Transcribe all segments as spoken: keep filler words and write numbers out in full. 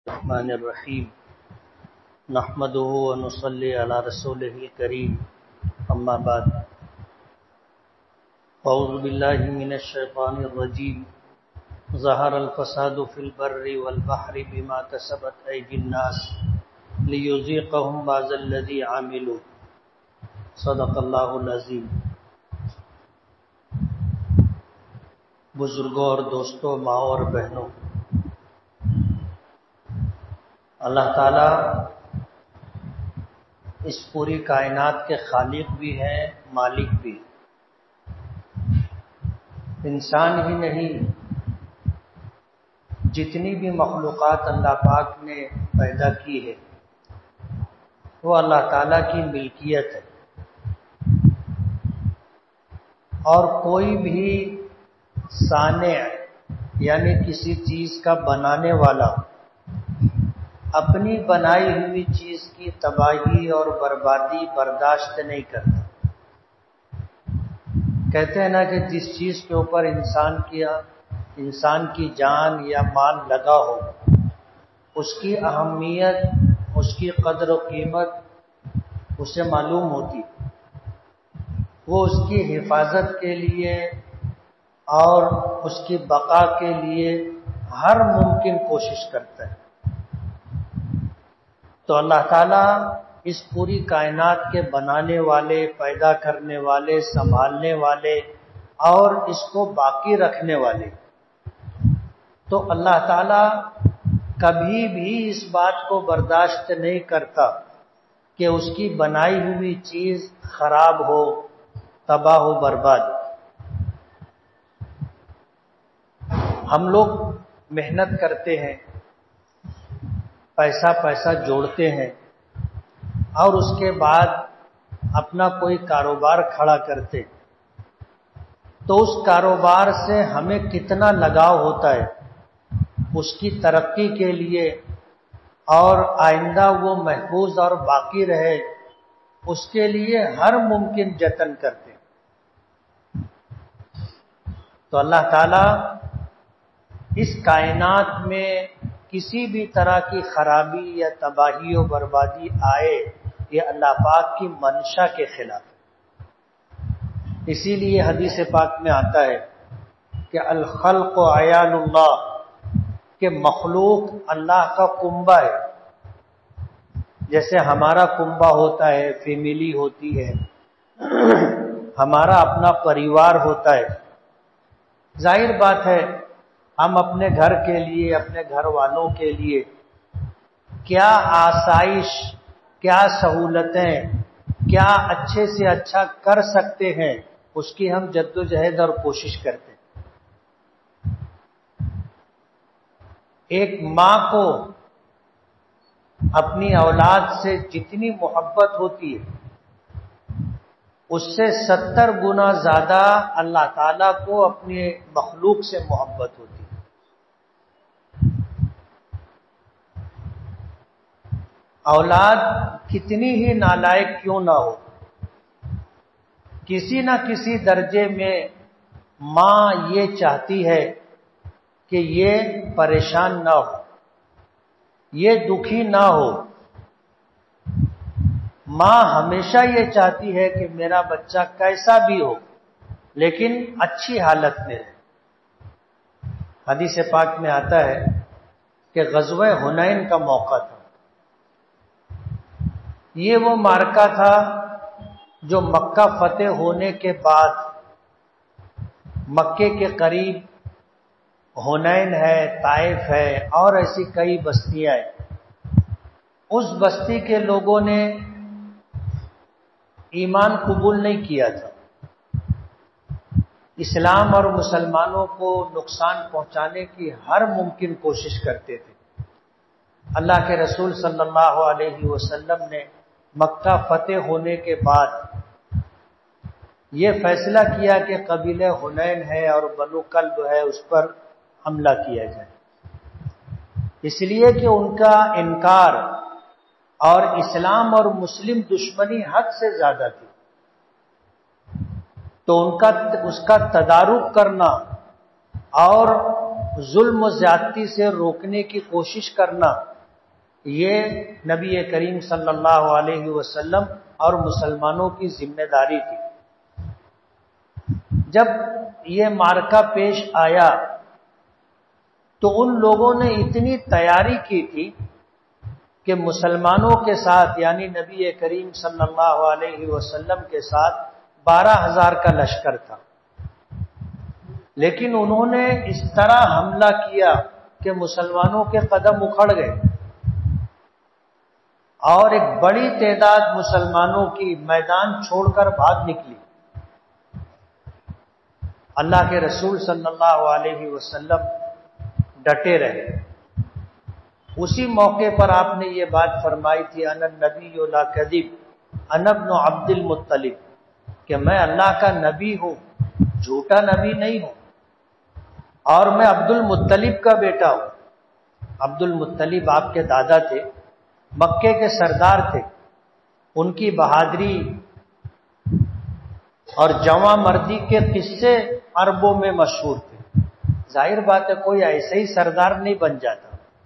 الرحمن الرحیم نحمده ونصلی علی رسوله الکریم اما بعد اعوذ باللہ من الشیطان الرجیم ظہر الفساد فی البر والبحر بما کسبت ایدی الناس لیذیقہم بعض الذی عملوا صدق اللہ العظیم۔ بزرگوں اور دوستوں، ماں اور بہنوں، اللہ تعالیٰ اس پوری کائنات کے خالق بھی ہیں، مالک بھی۔ انسان ہی نہیں، جتنی بھی مخلوقات اللہ پاک نے پیدا کی ہے وہ اللہ تعالیٰ کی ملکیت ہے، اور کوئی بھی صانع یعنی کسی چیز کا بنانے والا اپنی بنائی ہوئی چیز کی تباہی اور بربادی برداشت نہیں کرتا۔ کہتے ہیں نا کہ جس چیز کے اوپر انسان کیا انسان کی جان یا مال لگا ہو، اس کی اہمیت، اس کی قدر و قیمت اسے معلوم ہوتی، وہ اس کی حفاظت کے لیے اور اس کی بقا کے لیے ہر ممکن کوشش کرتا ہے۔ تو اللہ تعالیٰ اس پوری کائنات کے بنانے والے، پیدا کرنے والے، سنبھالنے والے اور اس کو باقی رکھنے والے، تو اللہ تعالیٰ کبھی بھی اس بات کو برداشت نہیں کرتا کہ اس کی بنائی ہوئی چیز خراب ہو، تباہ ہو، برباد ہو۔ ہم لوگ محنت کرتے ہیں، پیسہ پیسہ جوڑتے ہیں، اور اس کے بعد اپنا کوئی کاروبار کھڑا کرتے، تو اس کاروبار سے ہمیں کتنا لگاؤ ہوتا ہے اس کی ترقی کے لیے، اور آئندہ وہ محفوظ اور باقی رہے اس کے لیے ہر ممکن جتن کرتے۔ تو اللہ تعالیٰ اس کائنات میں کسی بھی طرح کی خرابی یا تباہی و بربادی آئے، یہ اللہ پاک کی منشا کے خلاف ہے۔ اسی لیے حدیث پاک میں آتا ہے کہ الخلق عیال اللہ، کہ مخلوق اللہ کا کنبہ ہے۔ جیسے ہمارا کنبہ ہوتا ہے، فیملی ہوتی ہے، ہمارا اپنا پریوار ہوتا ہے۔ ظاہر بات ہے ہم اپنے گھر کے لیے، اپنے گھر والوں کے لیے کیا آسائش، کیا سہولتیں، کیا اچھے سے اچھا کر سکتے ہیں، اس کی ہم جد و جہد اور کوشش کرتے ہیں۔ ایک ماں کو اپنی اولاد سے جتنی محبت ہوتی ہے، اس سے ستر گنا زیادہ اللہ تعالیٰ کو اپنے مخلوق سے محبت ہوتی ہے۔ اولاد کتنی ہی نالائق کیوں نہ ہو، کسی نہ کسی درجے میں ماں یہ چاہتی ہے کہ یہ پریشان نہ ہو، یہ دکھی نہ ہو۔ ماں ہمیشہ یہ چاہتی ہے کہ میرا بچہ کیسا بھی ہو لیکن اچھی حالت میں ہے۔ حدیث پاک میں آتا ہے کہ غزوہ حنین کا موقع تھا۔ یہ وہ معرکہ تھا جو مکہ فتح ہونے کے بعد مکے کے قریب حنین ہے، طائف ہے، اور ایسی کئی بستیاں ہیں۔ اس بستی کے لوگوں نے ایمان قبول نہیں کیا تھا، اسلام اور مسلمانوں کو نقصان پہنچانے کی ہر ممکن کوشش کرتے تھے۔ اللہ کے رسول صلی اللہ علیہ وسلم نے مکہ فتح ہونے کے بعد یہ فیصلہ کیا کہ قبیلہ حنین ہے اور بنو کلب ہے، اس پر حملہ کیا جائے، اس لیے کہ ان کا انکار اور اسلام اور مسلم دشمنی حد سے زیادہ تھی۔ تو ان کا اس کا تدارک کرنا اور ظلم و زیادتی سے روکنے کی کوشش کرنا یہ نبی کریم صلی اللہ علیہ وسلم اور مسلمانوں کی ذمہ داری تھی۔ جب یہ معرکہ پیش آیا تو ان لوگوں نے اتنی تیاری کی تھی کہ مسلمانوں کے ساتھ یعنی نبی کریم صلی اللہ علیہ وسلم کے ساتھ بارہ ہزار کا لشکر تھا، لیکن انہوں نے اس طرح حملہ کیا کہ مسلمانوں کے قدم اکھڑ گئے اور ایک بڑی تعداد مسلمانوں کی میدان چھوڑ کر بھاگ نکلی۔ اللہ کے رسول صلی اللہ علیہ وسلم ڈٹے رہے۔ اسی موقع پر آپ نے یہ بات فرمائی تھی، انا النبی لا کذب انا ابن عبد المطلب، کہ میں اللہ کا نبی ہوں، جھوٹا نبی نہیں ہوں، اور میں عبد المطلب کا بیٹا ہوں۔ عبد المطلب آپ کے دادا تھے، مکے کے سردار تھے، ان کی بہادری اور جواں مردی کے قصے عربوں میں مشہور تھے۔ ظاہر بات ہے کوئی ایسے ہی سردار نہیں بن جاتا،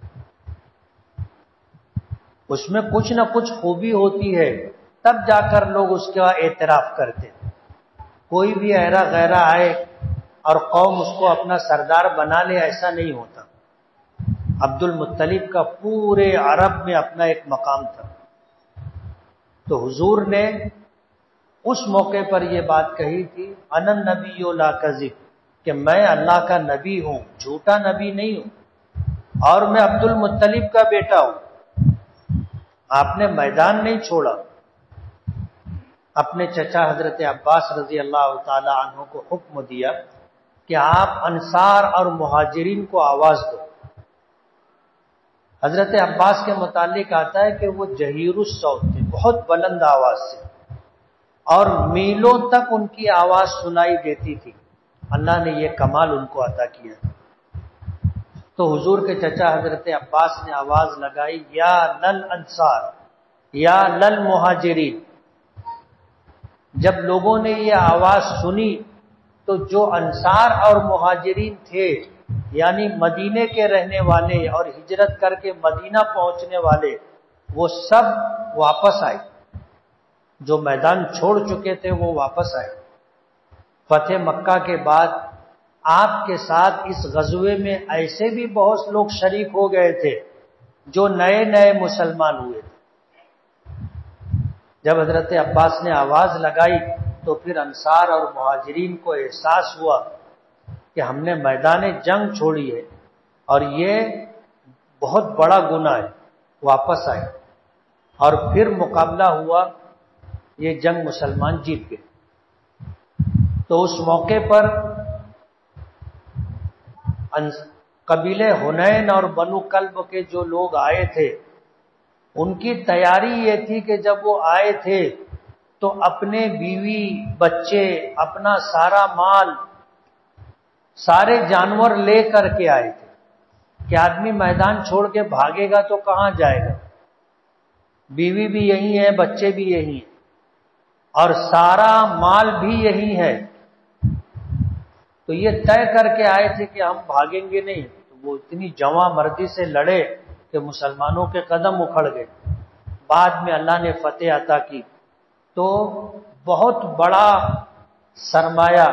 اس میں کچھ نہ کچھ خوبی ہوتی ہے، تب جا کر لوگ اس کا اعتراف کرتے۔ کوئی بھی ایرا غیرہ آئے اور قوم اس کو اپنا سردار بنا لے، ایسا نہیں ہوتا۔ عبد المطلب کا پورے عرب میں اپنا ایک مقام تھا۔ تو حضور نے اس موقع پر یہ بات کہی تھی، انا النبی لا کذب، کہ میں اللہ کا نبی ہوں، جھوٹا نبی نہیں ہوں، اور میں عبد المطلب کا بیٹا ہوں۔ آپ نے میدان نہیں چھوڑا، اپنے چچا حضرت عباس رضی اللہ تعالی عنہ کو حکم دیا کہ آپ انصار اور مہاجرین کو آواز دو۔ حضرت عباس کے متعلق آتا ہے کہ وہ جہیر الصوت تھے، بہت بلند آواز سے، اور میلوں تک ان کی آواز سنائی دیتی تھی۔ اللہ نے یہ کمال ان کو عطا کیا۔ تو حضور کے چچا حضرت عباس نے آواز لگائی، یا لل انصار یا لل مہاجرین۔ جب لوگوں نے یہ آواز سنی تو جو انصار اور مہاجرین تھے، یعنی مدینے کے رہنے والے اور ہجرت کر کے مدینہ پہنچنے والے، وہ سب واپس آئے۔ جو میدان چھوڑ چکے تھے وہ واپس آئے۔ فتح مکہ کے بعد آپ کے ساتھ اس غزوے میں ایسے بھی بہت لوگ شریک ہو گئے تھے جو نئے نئے مسلمان ہوئے تھے۔ جب حضرت عباس نے آواز لگائی تو پھر انصار اور مہاجرین کو احساس ہوا کہ ہم نے میدان جنگ چھوڑی ہے اور یہ بہت بڑا گناہ ہے، واپس آئے اور پھر مقابلہ ہوا، یہ جنگ مسلمان جیت گئے۔ تو اس موقع پر قبیلے حنین اور بنو کلب کے جو لوگ آئے تھے، ان کی تیاری یہ تھی کہ جب وہ آئے تھے تو اپنے بیوی بچے، اپنا سارا مال، سارے جانور لے کر کے آئے تھے کہ آدمی میدان چھوڑ کے بھاگے گا تو کہاں جائے گا، بیوی بھی یہی ہے، بچے بھی یہی ہیں، اور سارا مال بھی یہی ہے۔ تو یہ طے کر کے آئے تھے کہ ہم بھاگیں گے نہیں۔ تو وہ اتنی جواں مردی سے لڑے کہ مسلمانوں کے قدم اکھڑ گئے۔ بعد میں اللہ نے فتح عطا کی۔ تو بہت بڑا سرمایہ،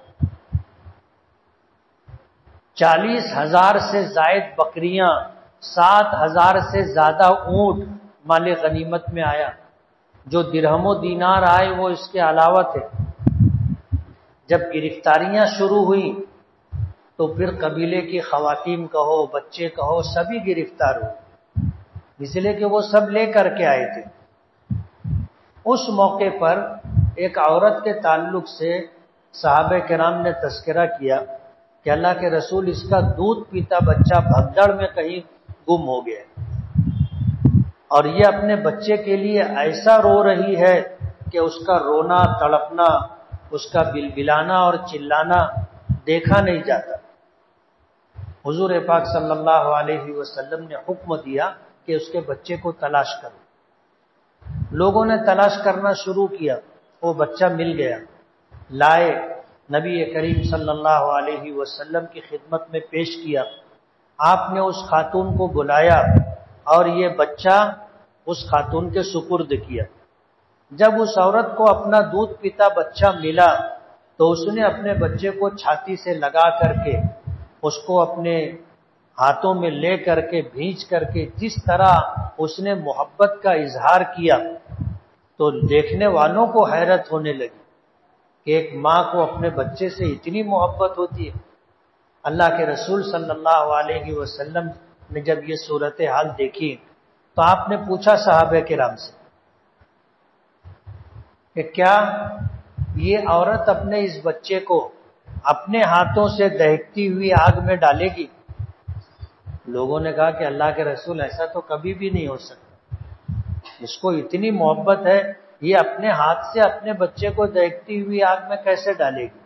چالیس ہزار سے زائد بکریاں، سات ہزار سے زیادہ اونٹ مال غنیمت میں آیا۔ جو درہم و دینار آئے وہ اس کے علاوہ تھے۔ جب گرفتاریاں شروع ہوئی تو پھر قبیلے کی خواتین کہو، بچے کہو، سبھی گرفتار ہوئے، اس لیے کہ وہ سب لے کر کے آئے تھے۔ اس موقع پر ایک عورت کے تعلق سے صحابہ کرام نے تذکرہ کیا کہ اللہ کے رسول، اس کا دودھ پیتا بچہ بھگدڑ میں کہیں گم ہو گیا اور یہ اپنے بچے کے لیے ایسا رو رہی ہے کہ اس کا رونا تڑپنا، اس کا بلبلانا اور چلانا دیکھا نہیں جاتا۔ حضور پاک صلی اللہ علیہ وسلم نے حکم دیا کہ اس کے بچے کو تلاش کرو۔ لوگوں نے تلاش کرنا شروع کیا، وہ بچہ مل گیا، لائے، نبی کریم صلی اللہ علیہ وسلم کی خدمت میں پیش کیا۔ آپ نے اس خاتون کو بلایا اور یہ بچہ اس خاتون کے سپرد کیا۔ جب اس عورت کو اپنا دودھ پیتا بچہ ملا تو اس نے اپنے بچے کو چھاتی سے لگا کر کے اس کو اپنے ہاتھوں میں لے کر کے بھینچ کر کے جس طرح اس نے محبت کا اظہار کیا تو دیکھنے والوں کو حیرت ہونے لگی کہ ایک ماں کو اپنے بچے سے اتنی محبت ہوتی ہے۔ اللہ کے رسول صلی اللہ علیہ وسلم نے جب یہ صورتحال دیکھی تو آپ نے پوچھا صحابہ کرام سے کہ کیا یہ عورت اپنے اس بچے کو اپنے ہاتھوں سے دہکتی ہوئی آگ میں ڈالے گی؟ لوگوں نے کہا کہ اللہ کے رسول ایسا تو کبھی بھی نہیں ہو سکتا، اس کو اتنی محبت ہے یہ اپنے ہاتھ سے اپنے بچے کو دہکتی ہوئی آگ میں کیسے ڈالے گی؟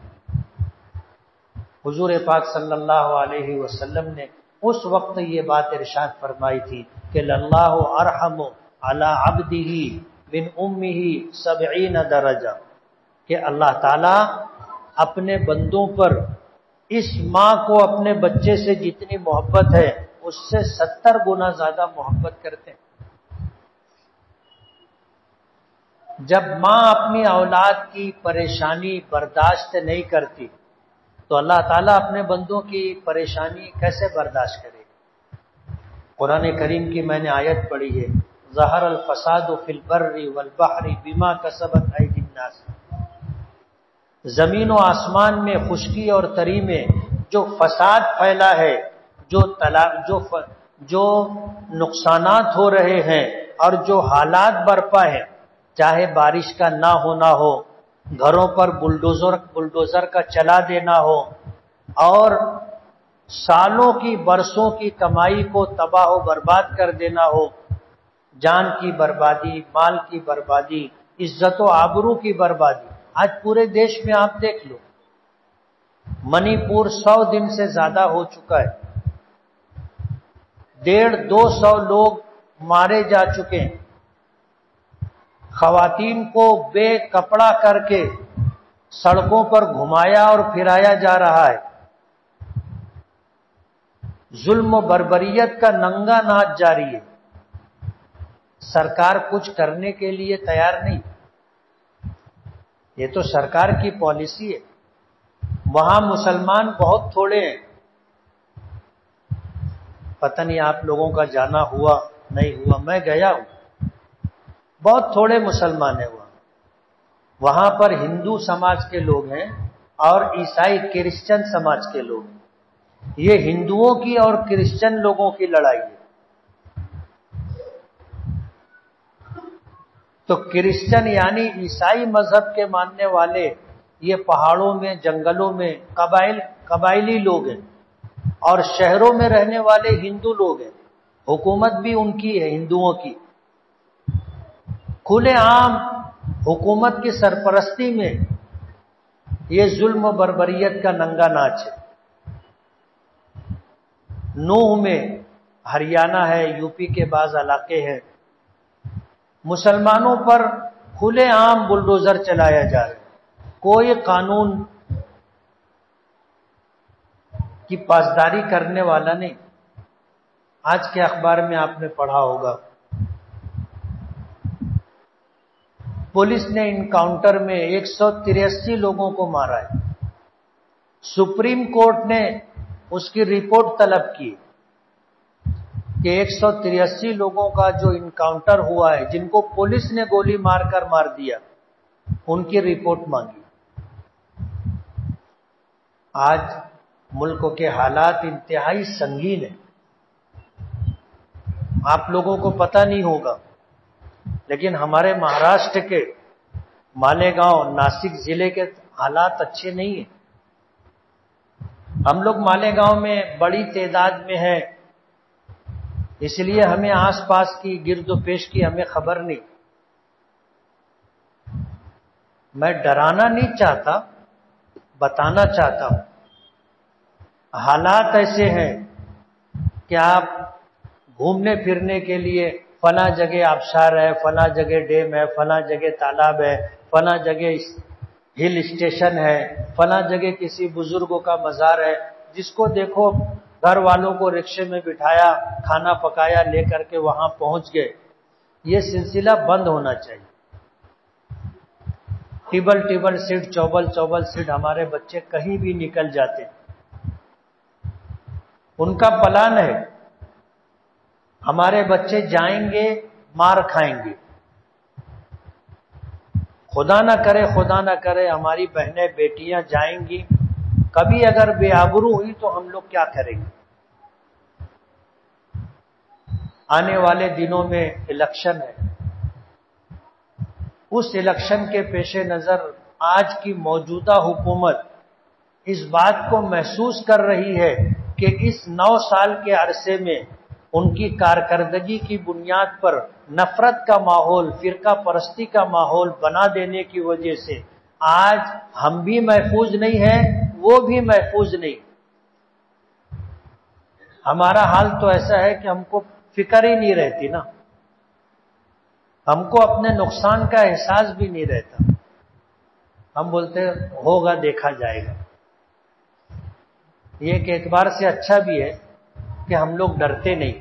حضور پاک صلی اللہ علیہ وسلم نے اس وقت یہ بات ارشاد فرمائی تھی کہ اللہ ارحم علی عبدہ من امہ سبعین درجہ، کہ اللہ تعالی اپنے بندوں پر اس ماں کو اپنے بچے سے جتنی محبت ہے اس سے ستر گنا زیادہ محبت کرتے ہیں۔ جب ماں اپنی اولاد کی پریشانی برداشت نہیں کرتی تو اللہ تعالیٰ اپنے بندوں کی پریشانی کیسے برداشت کرے گا؟ قرآن کریم کی میں نے آیت پڑھی ہے، ظہر الفساد فی البر والبحر بما کسبت ایدی الناس، زمین و آسمان میں خشکی اور تری میں جو فساد پھیلا ہے، جو جو جو نقصانات ہو رہے ہیں اور جو حالات برپا ہیں، چاہے بارش کا نہ ہونا ہو، گھروں پر بلڈوزر بلڈوزر کا چلا دینا ہو، اور سالوں کی برسوں کی کمائی کو تباہ و برباد کر دینا ہو، جان کی بربادی، مال کی بربادی، عزت و آبرو کی بربادی۔ آج پورے دیش میں آپ دیکھ لو، منی پور سو دن سے زیادہ ہو چکا ہے، ڈیڑھ دو سو لوگ مارے جا چکے ہیں، خواتین کو بے کپڑا کر کے سڑکوں پر گھمایا اور پھرایا جا رہا ہے، ظلم و بربریت کا ننگا ناچ جاری ہے۔ سرکار کچھ کرنے کے لیے تیار نہیں، یہ تو سرکار کی پالیسی ہے۔ وہاں مسلمان بہت تھوڑے ہیں، پتہ نہیں آپ لوگوں کا جانا ہوا نہیں ہوا، میں گیا ہوں، بہت تھوڑے مسلمان ہیں وہاں۔ وہاں پر ہندو سماج کے لوگ ہیں اور عیسائی کرسچن سماج کے لوگ ہیں۔ یہ ہندوؤں کی اور کرسچن لوگوں کی لڑائی ہے۔ تو کرسچن یعنی عیسائی مذہب کے ماننے والے یہ پہاڑوں میں، جنگلوں میں قبائل قبائلی لوگ ہیں، اور شہروں میں رہنے والے ہندو لوگ ہیں، حکومت بھی ان کی ہے، ہندوؤں کی۔ کھلے عام حکومت کی سرپرستی میں یہ ظلم و بربریت کا ننگا ناچ ہے۔ نوح میں، ہریانہ ہے، یو پی کے بعض علاقے ہیں، مسلمانوں پر کھلے عام بلڈوزر چلایا جا رہا ہے، کوئی قانون کی پاسداری کرنے والا نہیں۔ آج کے اخبار میں آپ نے پڑھا ہوگا، پولیس نے انکاؤنٹر میں ایک سو تراسی لوگوں کو مارا ہے۔ سپریم کورٹ نے اس کی رپورٹ طلب کی کہ ایک سو تراسی لوگوں کا جو انکاؤنٹر ہوا ہے، جن کو پولیس نے گولی مار کر مار دیا، ان کی رپورٹ مانگی۔ آج ملک کے حالات انتہائی سنگین ہیں، آپ لوگوں کو پتہ نہیں ہوگا، لیکن ہمارے مہاراشٹر کے مالیگاؤں، ناسک ضلع کے حالات اچھے نہیں ہیں۔ ہم لوگ مالیگاؤں میں بڑی تعداد میں ہیں، اس لیے ہمیں آس پاس کی گرد و پیش کی ہمیں خبر نہیں۔ میں ڈرانا نہیں چاہتا، بتانا چاہتا ہوں۔ حالات ایسے ہیں کہ آپ گھومنے پھرنے کے لیے فلاں جگہ آبشار ہے، فلاں جگہ ڈیم ہے، فلاں جگہ تالاب ہے، فلاں جگہ ہل اسٹیشن ہے، فلاں جگہ کسی بزرگوں کا مزار ہے، جس کو دیکھو گھر والوں کو رکشے میں بٹھایا، کھانا پکایا، لے کر کے وہاں پہنچ گئے. یہ سلسلہ بند ہونا چاہیے. ٹیبل ٹیبل سیٹ، چوبل چوبل سیٹ ہمارے بچے کہیں بھی نکل جاتے. ان کا پلان ہے ہمارے بچے جائیں گے، مار کھائیں گے. خدا نہ کرے خدا نہ کرے ہماری بہنیں بیٹیاں جائیں گی، کبھی اگر بے آبرو ہوئی تو ہم لوگ کیا کریں گے؟ آنے والے دنوں میں الیکشن ہے. اس الیکشن کے پیش نظر آج کی موجودہ حکومت اس بات کو محسوس کر رہی ہے کہ اس نو سال کے عرصے میں ان کی کارکردگی کی بنیاد پر نفرت کا ماحول، فرقہ پرستی کا ماحول بنا دینے کی وجہ سے آج ہم بھی محفوظ نہیں ہیں، وہ بھی محفوظ نہیں. ہمارا حال تو ایسا ہے کہ ہم کو فکر ہی نہیں رہتی نا، ہم کو اپنے نقصان کا احساس بھی نہیں رہتا. ہم بولتے ہوگا دیکھا جائے گا. یہ ایک اعتبار سے اچھا بھی ہے کہ ہم لوگ ڈرتے نہیں،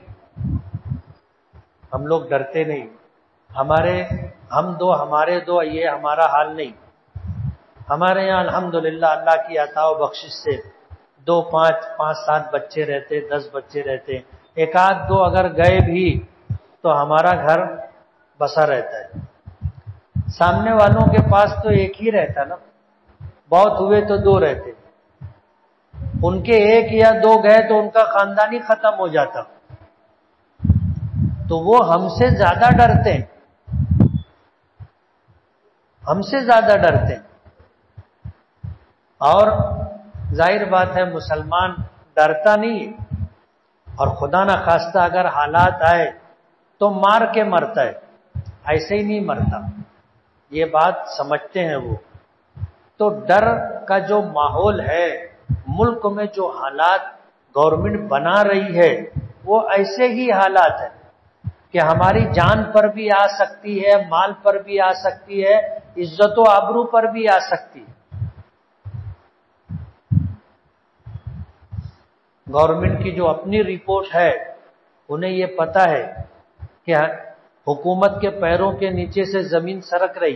ہم لوگ ڈرتے نہیں. ہمارے ہم دو ہمارے دو یہ ہمارا حال نہیں. ہمارے یہاں الحمدللہ اللہ کی عطا و بخشش سے دو پانچ پانچ سات بچے رہتے، دس بچے رہتے. ایک آدھ دو اگر گئے بھی تو ہمارا گھر بسا رہتا ہے. سامنے والوں کے پاس تو ایک ہی رہتا نا، بہت ہوئے تو دو رہتے. ان کے ایک یا دو گئے تو ان کا خاندان ہی ختم ہو جاتا. تو وہ ہم سے زیادہ ڈرتے ہیں، ہم سے زیادہ ڈرتے ہیں. اور ظاہر بات ہے مسلمان ڈرتا نہیں ہے، اور خدا نہ خواستہ اگر حالات آئے تو مار کے مرتا ہے، ایسے ہی نہیں مرتا. یہ بات سمجھتے ہیں وہ. تو ڈر کا جو ماحول ہے ملک میں، جو حالات گورنمنٹ بنا رہی ہے وہ ایسے ہی حالات ہیں کہ ہماری جان پر بھی آ سکتی ہے، مال پر بھی آ سکتی ہے، عزت و آبرو پر بھی آ سکتی ہے. گورنمنٹ کی جو اپنی رپورٹ ہے انہیں یہ پتا ہے کہ حکومت کے پیروں کے نیچے سے زمین سرک رہی.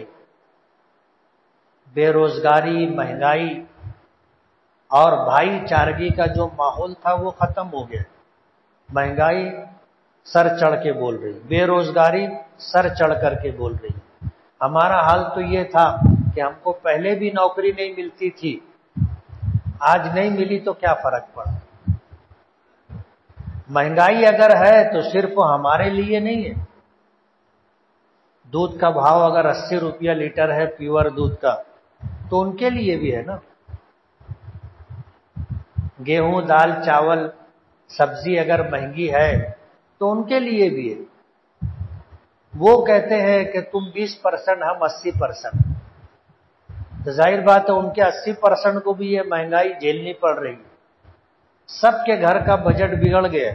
بے روزگاری، مہنگائی اور بھائی چارگی کا جو ماحول تھا وہ ختم ہو گیا. مہنگائی سر چڑھ کے بول رہی، بے روزگاری سر چڑھ کر کے بول رہی. ہمارا حال تو یہ تھا کہ ہم کو پہلے بھی نوکری نہیں ملتی تھی، آج نہیں ملی تو کیا فرق پڑا. مہنگائی اگر ہے تو صرف ہمارے لیے نہیں ہے. دودھ کا بھاؤ اگر اسی روپیہ لیٹر ہے پیور دودھ کا تو ان کے لیے بھی ہے نا. گیہوں، دال، چاول، سبزی اگر مہنگی ہے تو ان کے لیے بھی ہے. وہ کہتے ہیں کہ تم بیس پرسنٹ، ہم اسی پرسنٹ. تو ظاہر بات ہے ان کے اسی پرسنٹ کو بھی یہ مہنگائی جھیلنی پڑ رہی. سب کے گھر کا بجٹ بگڑ گیا.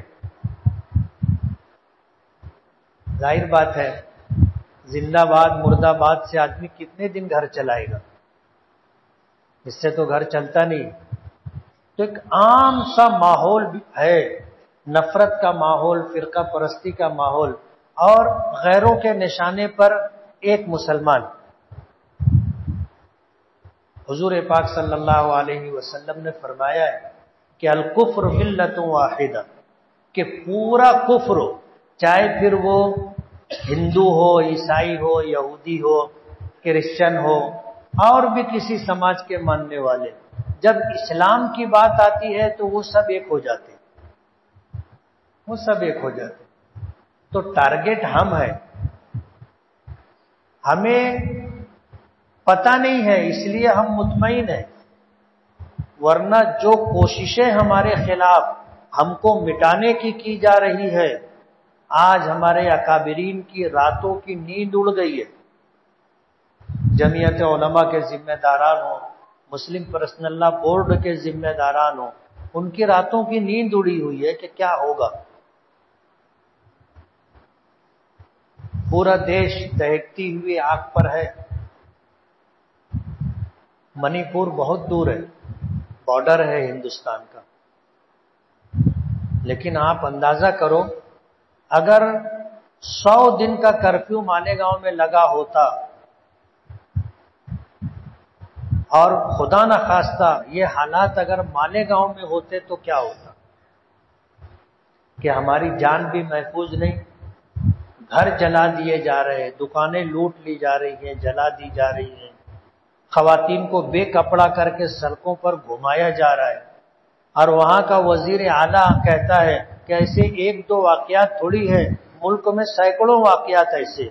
ظاہر بات ہے زندہ باد مرد آباد سے آدمی کتنے دن گھر چلائے گا؟ اس سے تو گھر چلتا نہیں. تو ایک عام سا ماحول ہے، نفرت کا ماحول، فرقہ پرستی کا ماحول. اور غیروں کے نشانے پر ایک مسلمان، حضور پاک صلی اللہ علیہ وسلم نے فرمایا ہے کہ الکفر ملت واحدہ، کہ پورا کفر، چاہے پھر وہ ہندو ہو، عیسائی ہو، یہودی ہو، کرسچن ہو، اور بھی کسی سماج کے ماننے والے، جب اسلام کی بات آتی ہے تو وہ سب ایک ہو جاتے وہ سب ایک ہو جاتے تو ٹارگٹ ہم ہیں. ہمیں پتہ نہیں ہے اس لیے ہم مطمئن ہیں، ورنہ جو کوششیں ہمارے خلاف ہم کو مٹانے کی کی جا رہی ہے، آج ہمارے اکابرین کی راتوں کی نیند اڑ گئی ہے. جمعیت علماء کے ذمہ داران ہوں، مسلم پرسنل لا بورڈ کے ذمہ داران ہوں، ان کی راتوں کی نیند اڑی ہوئی ہے کہ کیا ہوگا. پورا دیش دہکتی ہوئی آگ پر ہے. منی پور بہت دور ہے، بارڈر ہے ہندوستان کا. لیکن آپ اندازہ کرو اگر سو دن کا کرفیو مالیگاؤں میں لگا ہوتا اور خدا نہ خواستہ یہ حالات اگر مالیگاؤں میں ہوتے تو کیا ہوتا کہ ہماری جان بھی محفوظ نہیں، گھر جلا دیے جا رہے، دکانیں لوٹ لی جا رہی ہیں، جلا دی جا رہی ہیں، خواتین کو بے کپڑا کر کے سڑکوں پر گھمایا جا رہا ہے، اور وہاں کا وزیر اعلیٰ کہتا ہے کہ ایسے ایک دو واقعات تھوڑی ہے، ملک میں سینکڑوں واقعات ایسے۔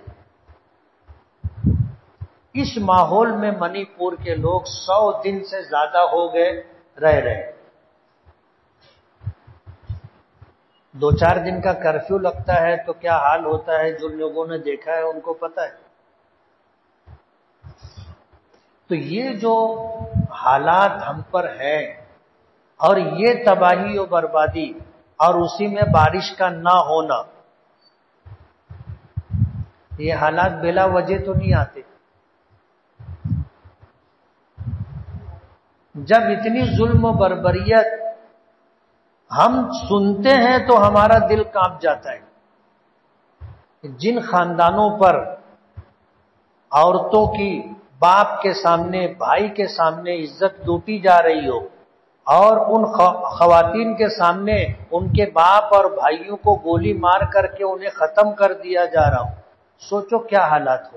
اس ماحول میں منی پور کے لوگ سو دن سے زیادہ ہو گئے رہ رہے، دو چار دن کا کرفیو لگتا ہے تو کیا حال ہوتا ہے، جو لوگوں نے دیکھا ہے ان کو پتا ہے۔ تو یہ جو حالات ہم پر ہیں اور یہ تباہی و بربادی اور اسی میں بارش کا نہ ہونا، یہ حالات بلا وجہ تو نہیں آتے۔ جب اتنی ظلم و بربریت ہم سنتے ہیں تو ہمارا دل کانپ جاتا ہے۔ جن خاندانوں پر عورتوں کی باپ کے سامنے، بھائی کے سامنے عزت لوٹی جا رہی ہو اور ان خواتین کے سامنے ان کے باپ اور بھائیوں کو گولی مار کر کے انہیں ختم کر دیا جا رہا ہو، سوچو کیا حالات ہو۔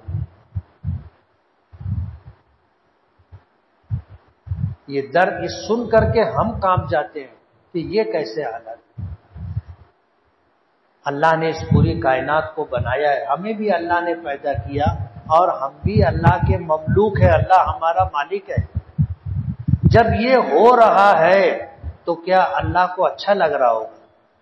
یہ درد اس سن کر کے ہم کانپ جاتے ہیں کہ یہ کیسے حالات۔ اللہ نے اس پوری کائنات کو بنایا ہے، ہمیں بھی اللہ نے پیدا کیا اور ہم بھی اللہ کے مملوک ہیں، اللہ ہمارا مالک ہے۔ جب یہ ہو رہا ہے تو کیا اللہ کو اچھا لگ رہا ہوگا؟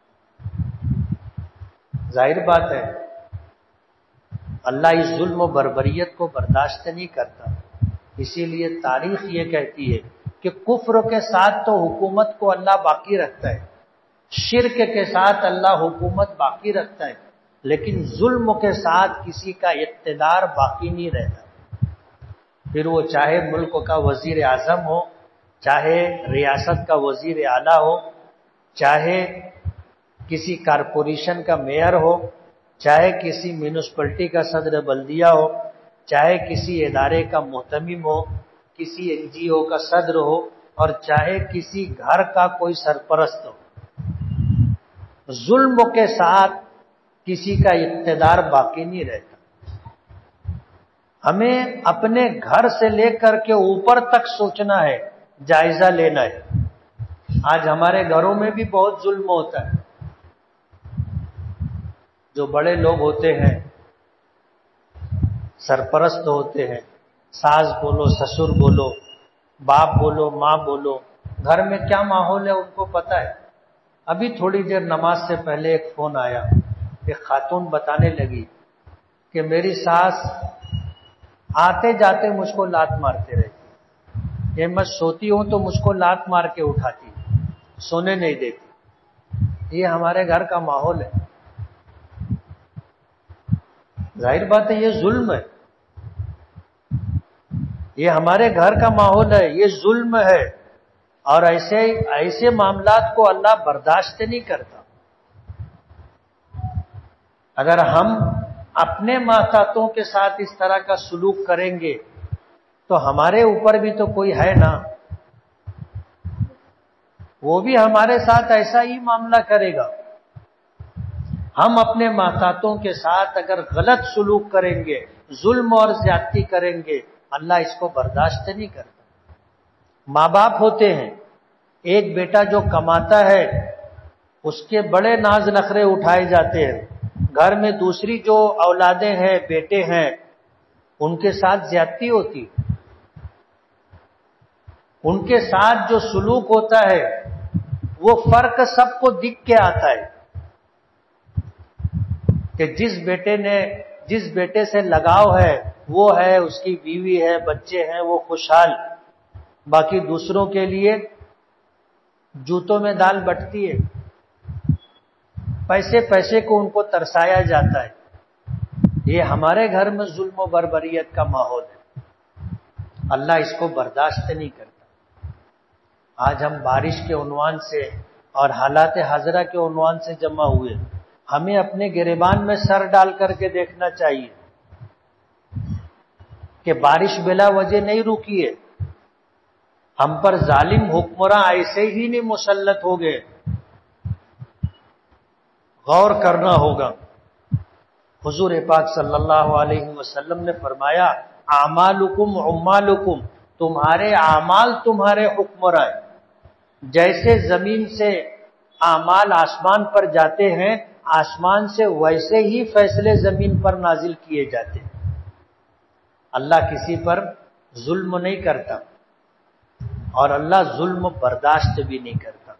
ظاہر بات ہے اللہ اس ظلم و بربریت کو برداشت نہیں کرتا۔ اسی لیے تاریخ یہ کہتی ہے کہ کفر کے ساتھ تو حکومت کو اللہ باقی رکھتا ہے، شرک کے ساتھ اللہ حکومت باقی رکھتا ہے، لیکن ظلم کے ساتھ کسی کا اقتدار باقی نہیں رہتا، پھر وہ چاہے ملک کا وزیر اعظم ہو، چاہے ریاست کا وزیر اعلیٰ ہو، چاہے کسی کارپوریشن کا میئر ہو، چاہے کسی میونسپلٹی کا صدر بلدیہ ہو، چاہے کسی ادارے کا محتمم ہو، کسی این جی او کا صدر ہو، اور چاہے کسی گھر کا کوئی سرپرست ہو، ظلم کے ساتھ کسی کا اقتدار باقی نہیں رہتا۔ ہمیں اپنے گھر سے لے کر کے اوپر تک سوچنا ہے، جائزہ لینا ہے۔ آج ہمارے گھروں میں بھی بہت ظلم ہوتا ہے۔ جو بڑے لوگ ہوتے ہیں، سرپرست ہوتے ہیں، ساس بولو، سسر بولو، باپ بولو، ماں بولو، گھر میں کیا ماحول ہے ان کو پتا ہے۔ ابھی تھوڑی دیر نماز سے پہلے ایک فون آیا، ایک خاتون بتانے لگی کہ میری ساس آتے جاتے مجھ کو لات مارتے رہتی، یہ میں سوتی ہوں تو مجھ کو لات مار کے اٹھاتی، سونے نہیں دیتی۔ یہ ہمارے گھر کا ماحول ہے۔ ظاہر بات ہے یہ ظلم ہے، یہ ہمارے گھر کا ماحول ہے، یہ ظلم ہے، اور ایسے ایسے معاملات کو اللہ برداشت نہیں کرتا۔ اگر ہم اپنے ماتحتوں کے ساتھ اس طرح کا سلوک کریں گے تو ہمارے اوپر بھی تو کوئی ہے نا، وہ بھی ہمارے ساتھ ایسا ہی معاملہ کرے گا۔ ہم اپنے ماتحتوں کے ساتھ اگر غلط سلوک کریں گے، ظلم اور زیادتی کریں گے، اللہ اس کو برداشت نہیں کرتا۔ ماں باپ ہوتے ہیں، ایک بیٹا جو کماتا ہے اس کے بڑے ناز نخرے اٹھائے جاتے ہیں، گھر میں دوسری جو اولادیں ہیں، بیٹے ہیں، ان کے ساتھ زیادتی ہوتی، ان کے ساتھ جو سلوک ہوتا ہے وہ فرق سب کو دکھ کے آتا ہے کہ جس بیٹے نے جس بیٹے سے لگاؤ ہے وہ ہے، اس کی بیوی ہے، بچے ہیں، وہ خوشحال، باقی دوسروں کے لیے جوتوں میں دال بٹتی ہے، پیسے پیسے کو ان کو ترسایا جاتا ہے۔ یہ ہمارے گھر میں ظلم و بربریت کا ماحول ہے، اللہ اس کو برداشت نہیں کرتا۔ آج ہم بارش کے عنوان سے اور حالات حاضرہ کے عنوان سے جمع ہوئے، ہمیں اپنے گریبان میں سر ڈال کر کے دیکھنا چاہیے کہ بارش بلا وجہ نہیں رکی ہے، ہم پر ظالم حکمراں ایسے ہی نہیں مسلط ہو گئے، غور کرنا ہوگا۔ حضور پاک صلی اللہ علیہ وسلم نے فرمایا اعمالکم عمالکم، تمہارے اعمال تمہارے حکمراں ہیں، جیسے زمین سے اعمال آسمان پر جاتے ہیں، آسمان سے ویسے ہی فیصلے زمین پر نازل کیے جاتے ہیں۔ اللہ کسی پر ظلم نہیں کرتا اور اللہ ظلم برداشت بھی نہیں کرتا۔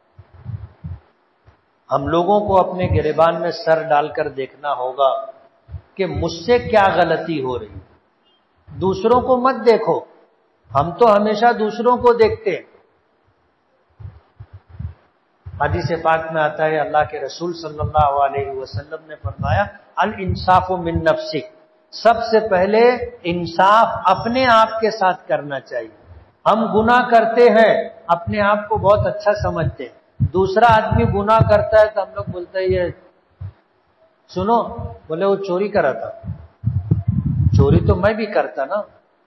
ہم لوگوں کو اپنے گریبان میں سر ڈال کر دیکھنا ہوگا کہ مجھ سے کیا غلطی ہو رہی، دوسروں کو مت دیکھو، ہم تو ہمیشہ دوسروں کو دیکھتے ہیں۔ حدیث پاک میں آتا ہے اللہ کے رسول صلی اللہ علیہ وسلم نے فرمایا الانصاف من نفسک، سب سے پہلے انصاف اپنے آپ کے ساتھ کرنا چاہیے۔ ہم گناہ کرتے ہیں اپنے آپ کو بہت اچھا سمجھتے ہیں، دوسرا آدمی گناہ کرتا ہے تو ہم لوگ بولتے ہیں یہ سنو، بولے وہ چوری کرا تھا، چوری تو میں بھی کرتا نا،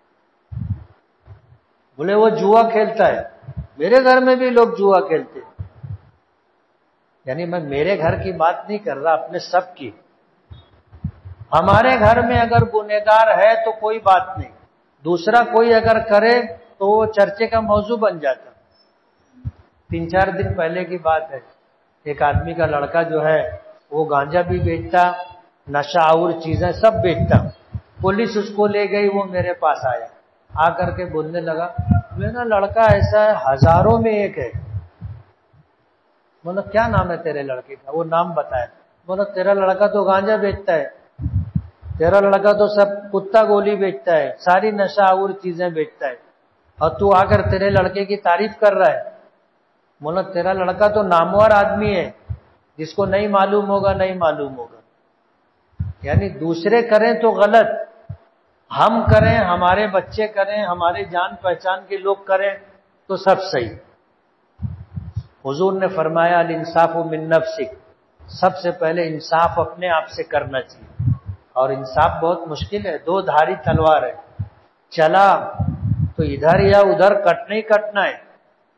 بولے وہ جوا کھیلتا ہے، میرے گھر میں بھی لوگ جوا کھیلتے ہیں۔ یعنی میں میرے گھر کی بات نہیں کر رہا، اپنے سب کی۔ ہمارے گھر میں اگر گنہگار ہے تو کوئی بات نہیں، دوسرا کوئی اگر کرے تو وہ چرچے کا موضوع بن جاتا۔ تین چار دن پہلے کی بات ہے، ایک آدمی کا لڑکا جو ہے وہ گانجا بھی بیچتا، نشہ اور چیزیں سب بیچتا، پولیس اس کو لے گئی، وہ میرے پاس آیا، آ کر کے بولنے لگا میرا لڑکا ایسا ہے ہزاروں میں ایک ہے۔ بولا کیا نام ہے تیرے لڑکے کا؟ وہ نام بتایا۔ بولا تیرا لڑکا تو گانجا بیچتا ہے، تیرا لڑکا تو سب کتا گولی بیچتا ہے، ساری نشہ اور چیزیں بیچتا ہے، اور تو آ کر تیرے لڑکے کی تعریف کر رہا ہے۔ بولا تیرا لڑکا تو نامور آدمی ہے، جس کو نہیں معلوم ہوگا نہیں معلوم ہوگا۔ یعنی دوسرے کریں تو غلط، ہم کریں، ہمارے بچے کریں، ہمارے جان پہچان کے لوگ کریں تو سب صحیح۔ حضور نے فرمایا الانصاف من نفسک، سب سے پہلے انصاف اپنے آپ سے کرنا چاہیے، اور انصاف بہت مشکل ہے، دو دھاری تلوار ہے، چلا تو ادھر یا ادھر کٹنا ہی کٹنا ہے۔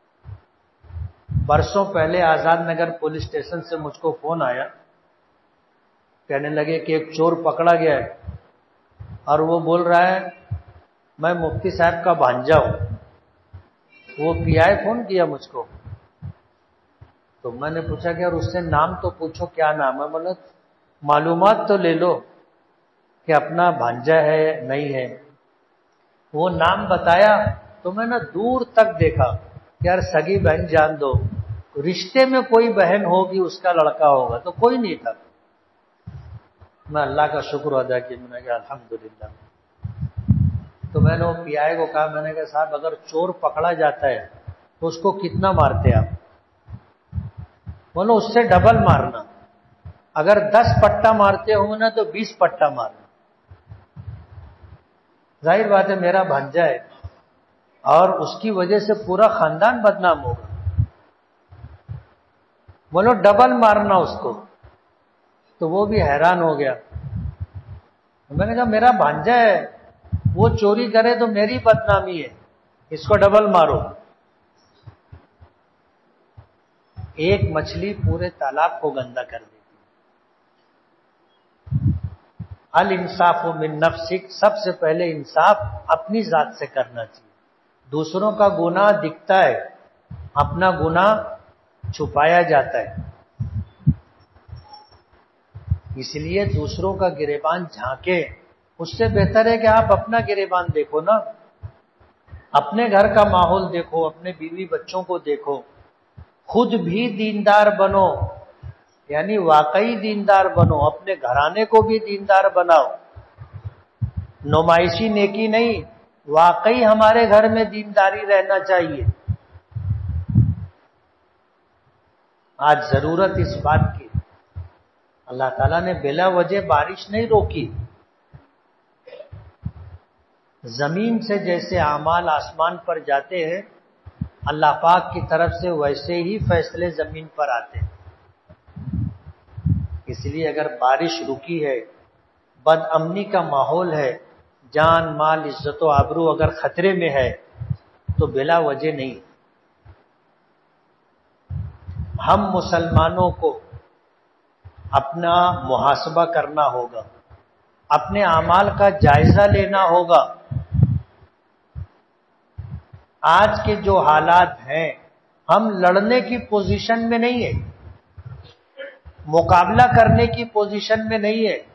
برسوں پہلے آزاد نگر پولیس اسٹیشن سے مجھ کو فون آیا، کہنے لگے کہ ایک چور پکڑا گیا ہے، اور وہ بول رہا ہے میں مفتی صاحب کا بھانجا ہوں۔ وہ پی آئی فون کیا مجھ کو، تو میں نے پوچھا کہ اور اس سے نام تو پوچھو کیا نام ہے، بولا معلومات تو لے لو کہ اپنا بھانجا ہے نہیں ہے۔ وہ نام بتایا تو میں نے دور تک دیکھا کہ یار سگی بہن جان دو، رشتے میں کوئی بہن ہوگی اس کا لڑکا ہوگا، تو کوئی نہیں تھا۔ میں اللہ کا شکر ادا کیا، میں نے کہا الحمدللہ۔ تو میں نے وہ پی آئی کو کہا، میں نے کہا صاحب اگر چور پکڑا جاتا ہے تو اس کو کتنا مارتے آپ؟ بولو اس سے ڈبل مارنا، اگر دس پٹا مارتے ہوں نا تو بیس پٹا مارنا۔ ظاہر بات ہے میرا بھانجا ہے اور اس کی وجہ سے پورا خاندان بدنام ہوگا، بولو ڈبل مارنا اس کو۔ تو وہ بھی حیران ہو گیا۔ میں نے کہا میرا بھانجا ہے، وہ چوری کرے تو میری بدنامی ہے، اس کو ڈبل مارو۔ ایک مچھلی پورے تالاب کو گندا کر دیتی۔ الانصاف من نفسک، سب سے پہلے انصاف اپنی ذات سے کرنا چاہیے۔ دوسروں کا گناہ دکھتا ہے، اپنا گناہ چھپایا جاتا ہے، اس لیے دوسروں کا گریبان جھانکے، اس سے بہتر ہے کہ آپ اپنا گریبان دیکھو نا، اپنے گھر کا ماحول دیکھو، اپنے بیوی بچوں کو دیکھو، خود بھی دیندار بنو، یعنی واقعی دیندار بنو، اپنے گھرانے کو بھی دیندار بناؤ، نمائشی نیکی نہیں، واقعی ہمارے گھر میں دینداری رہنا چاہیے۔ آج ضرورت اس بات کی، اللہ تعالیٰ نے بلا وجہ بارش نہیں روکی، زمین سے جیسے اعمال آسمان پر جاتے ہیں، اللہ پاک کی طرف سے ویسے ہی فیصلے زمین پر آتے ہیں۔ اس لیے اگر بارش رکی ہے، بد امنی کا ماحول ہے، جان مال عزت و آبرو اگر خطرے میں ہے تو بلا وجہ نہیں۔ ہم مسلمانوں کو اپنا محاسبہ کرنا ہوگا، اپنے اعمال کا جائزہ لینا ہوگا۔ آج کے جو حالات ہیں، ہم لڑنے کی پوزیشن میں نہیں ہیں، مقابلہ کرنے کی پوزیشن میں نہیں ہے۔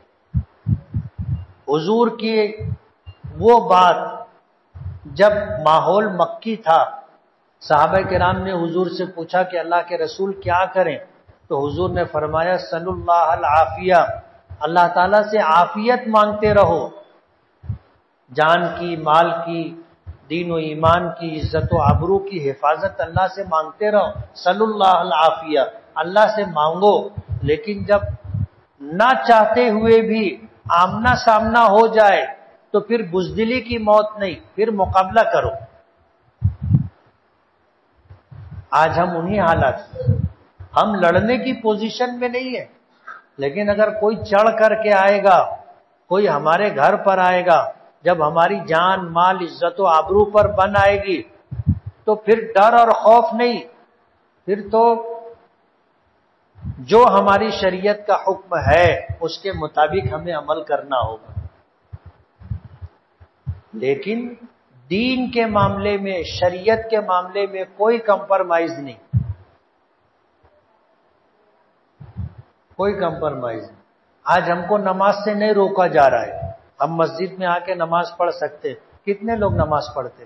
حضور کی وہ بات جب ماحول مکی تھا، صحابہ کرام نے حضور سے پوچھا کہ اللہ کے رسول کیا کریں، تو حضور نے فرمایا صلی اللہ العافیہ، اللہ تعالیٰ سے عافیت مانگتے رہو، جان کی، مال کی، دین و ایمان کی، عزت و آبرو کی حفاظت اللہ سے مانگتے رہو، صلی اللہ العافیہ، اللہ سے مانگو۔ لیکن جب نہ چاہتے ہوئے بھی آمنا سامنا ہو جائے تو پھر بزدلی کی موت نہیں، پھر مقابلہ کرو۔ آج ہم انہی حالات، ہم لڑنے کی پوزیشن میں نہیں ہیں، لیکن اگر کوئی چڑھ کر کے آئے گا، کوئی ہمارے گھر پر آئے گا، جب ہماری جان مال عزت و آبرو پر بن آئے گی تو پھر ڈر اور خوف نہیں، پھر تو جو ہماری شریعت کا حکم ہے اس کے مطابق ہمیں عمل کرنا ہوگا۔ لیکن دین کے معاملے میں، شریعت کے معاملے میں کوئی کمپرمائز نہیں، کوئی کمپرمائز نہیں۔ آج ہم کو نماز سے نہیں روکا جا رہا ہے، ہم مسجد میں آ کے نماز پڑھ سکتے۔ کتنے لوگ نماز پڑھتے؟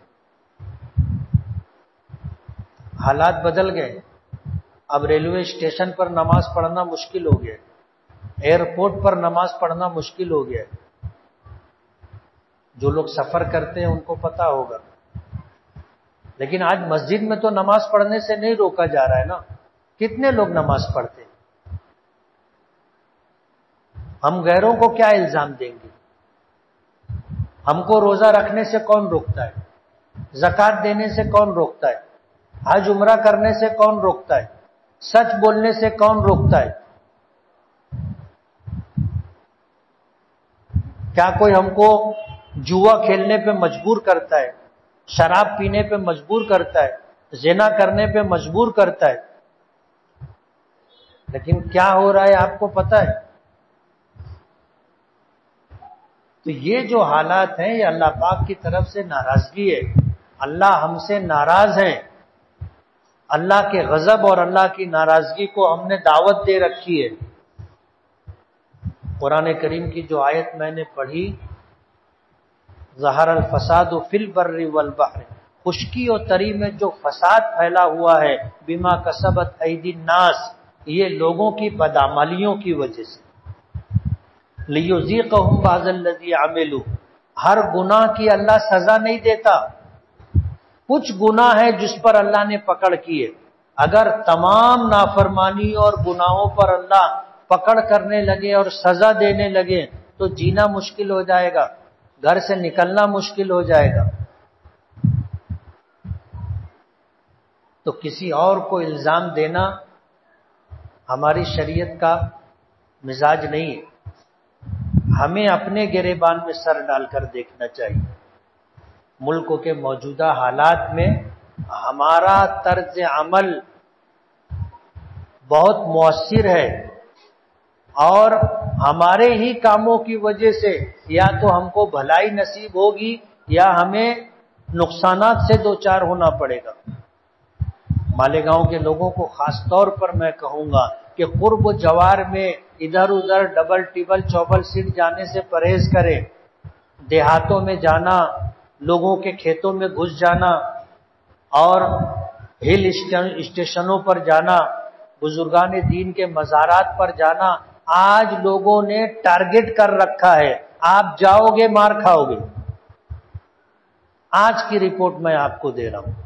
حالات بدل گئے، اب ریلوے اسٹیشن پر نماز پڑھنا مشکل ہو گیا، ایئرپورٹ پر نماز پڑھنا مشکل ہو گیا۔ جو لوگ سفر کرتے ہیں ان کو پتا ہوگا، لیکن آج مسجد میں تو نماز پڑھنے سے نہیں روکا جا رہا ہے نا۔ کتنے لوگ نماز پڑھتے؟ ہم غیروں کو کیا الزام دیں گے؟ ہم کو روزہ رکھنے سے کون روکتا ہے؟ زکوٰۃ دینے سے کون روکتا ہے؟ حج عمرہ کرنے سے کون روکتا ہے؟ سچ بولنے سے کون روکتا ہے؟ کیا کوئی ہم کو جوا کھیلنے پہ مجبور کرتا ہے، شراب پینے پہ مجبور کرتا ہے، زنا کرنے پہ مجبور کرتا ہے؟ لیکن کیا ہو رہا ہے آپ کو پتا ہے؟ تو یہ جو حالات ہیں یہ اللہ پاک کی طرف سے ناراضگی ہے، اللہ ہم سے ناراض ہیں۔ اللہ کے غضب اور اللہ کی ناراضگی کو ہم نے دعوت دے رکھی ہے۔ قرآن کریم کی جو آیت میں نے پڑھی، ظہر الفساد فی البر والبحر، خشکی اور تری میں جو فساد پھیلا ہوا ہے، بما کسبت ایدی الناس، یہ لوگوں کی بدعملیوں کی وجہ سے، لیذیقہم بعض الذی عملوا، ہر گناہ کی اللہ سزا نہیں دیتا، کچھ گناہ ہے جس پر اللہ نے پکڑ کی ہے۔ اگر تمام نافرمانی اور گناہوں پر اللہ پکڑ کرنے لگے اور سزا دینے لگے تو جینا مشکل ہو جائے گا، گھر سے نکلنا مشکل ہو جائے گا۔ تو کسی اور کو الزام دینا ہماری شریعت کا مزاج نہیں ہے۔ ہمیں اپنے گریبان میں سر ڈال کر دیکھنا چاہیے۔ ملک کے موجودہ حالات میں ہمارا طرز عمل بہت مؤثر ہے، اور ہمارے ہی کاموں کی وجہ سے یا تو ہم کو بھلائی نصیب ہوگی یا ہمیں نقصانات سے دوچار ہونا پڑے گا۔ مالیگاؤں کے لوگوں کو خاص طور پر میں کہوں گا کہ قرب و جوار میں ادھر ادھر ڈبل ٹیبل چوبل سیٹ جانے سے پرہیز کریں۔ دیہاتوں میں جانا، لوگوں کے کھیتوں میں گھس جانا اور ہل اسٹیشنوں پر جانا، بزرگان دین کے مزارات پر جانا، آج لوگوں نے ٹارگٹ کر رکھا ہے، آپ جاؤ گے مار کھاؤ گے۔ آج کی رپورٹ میں آپ کو دے رہا ہوں،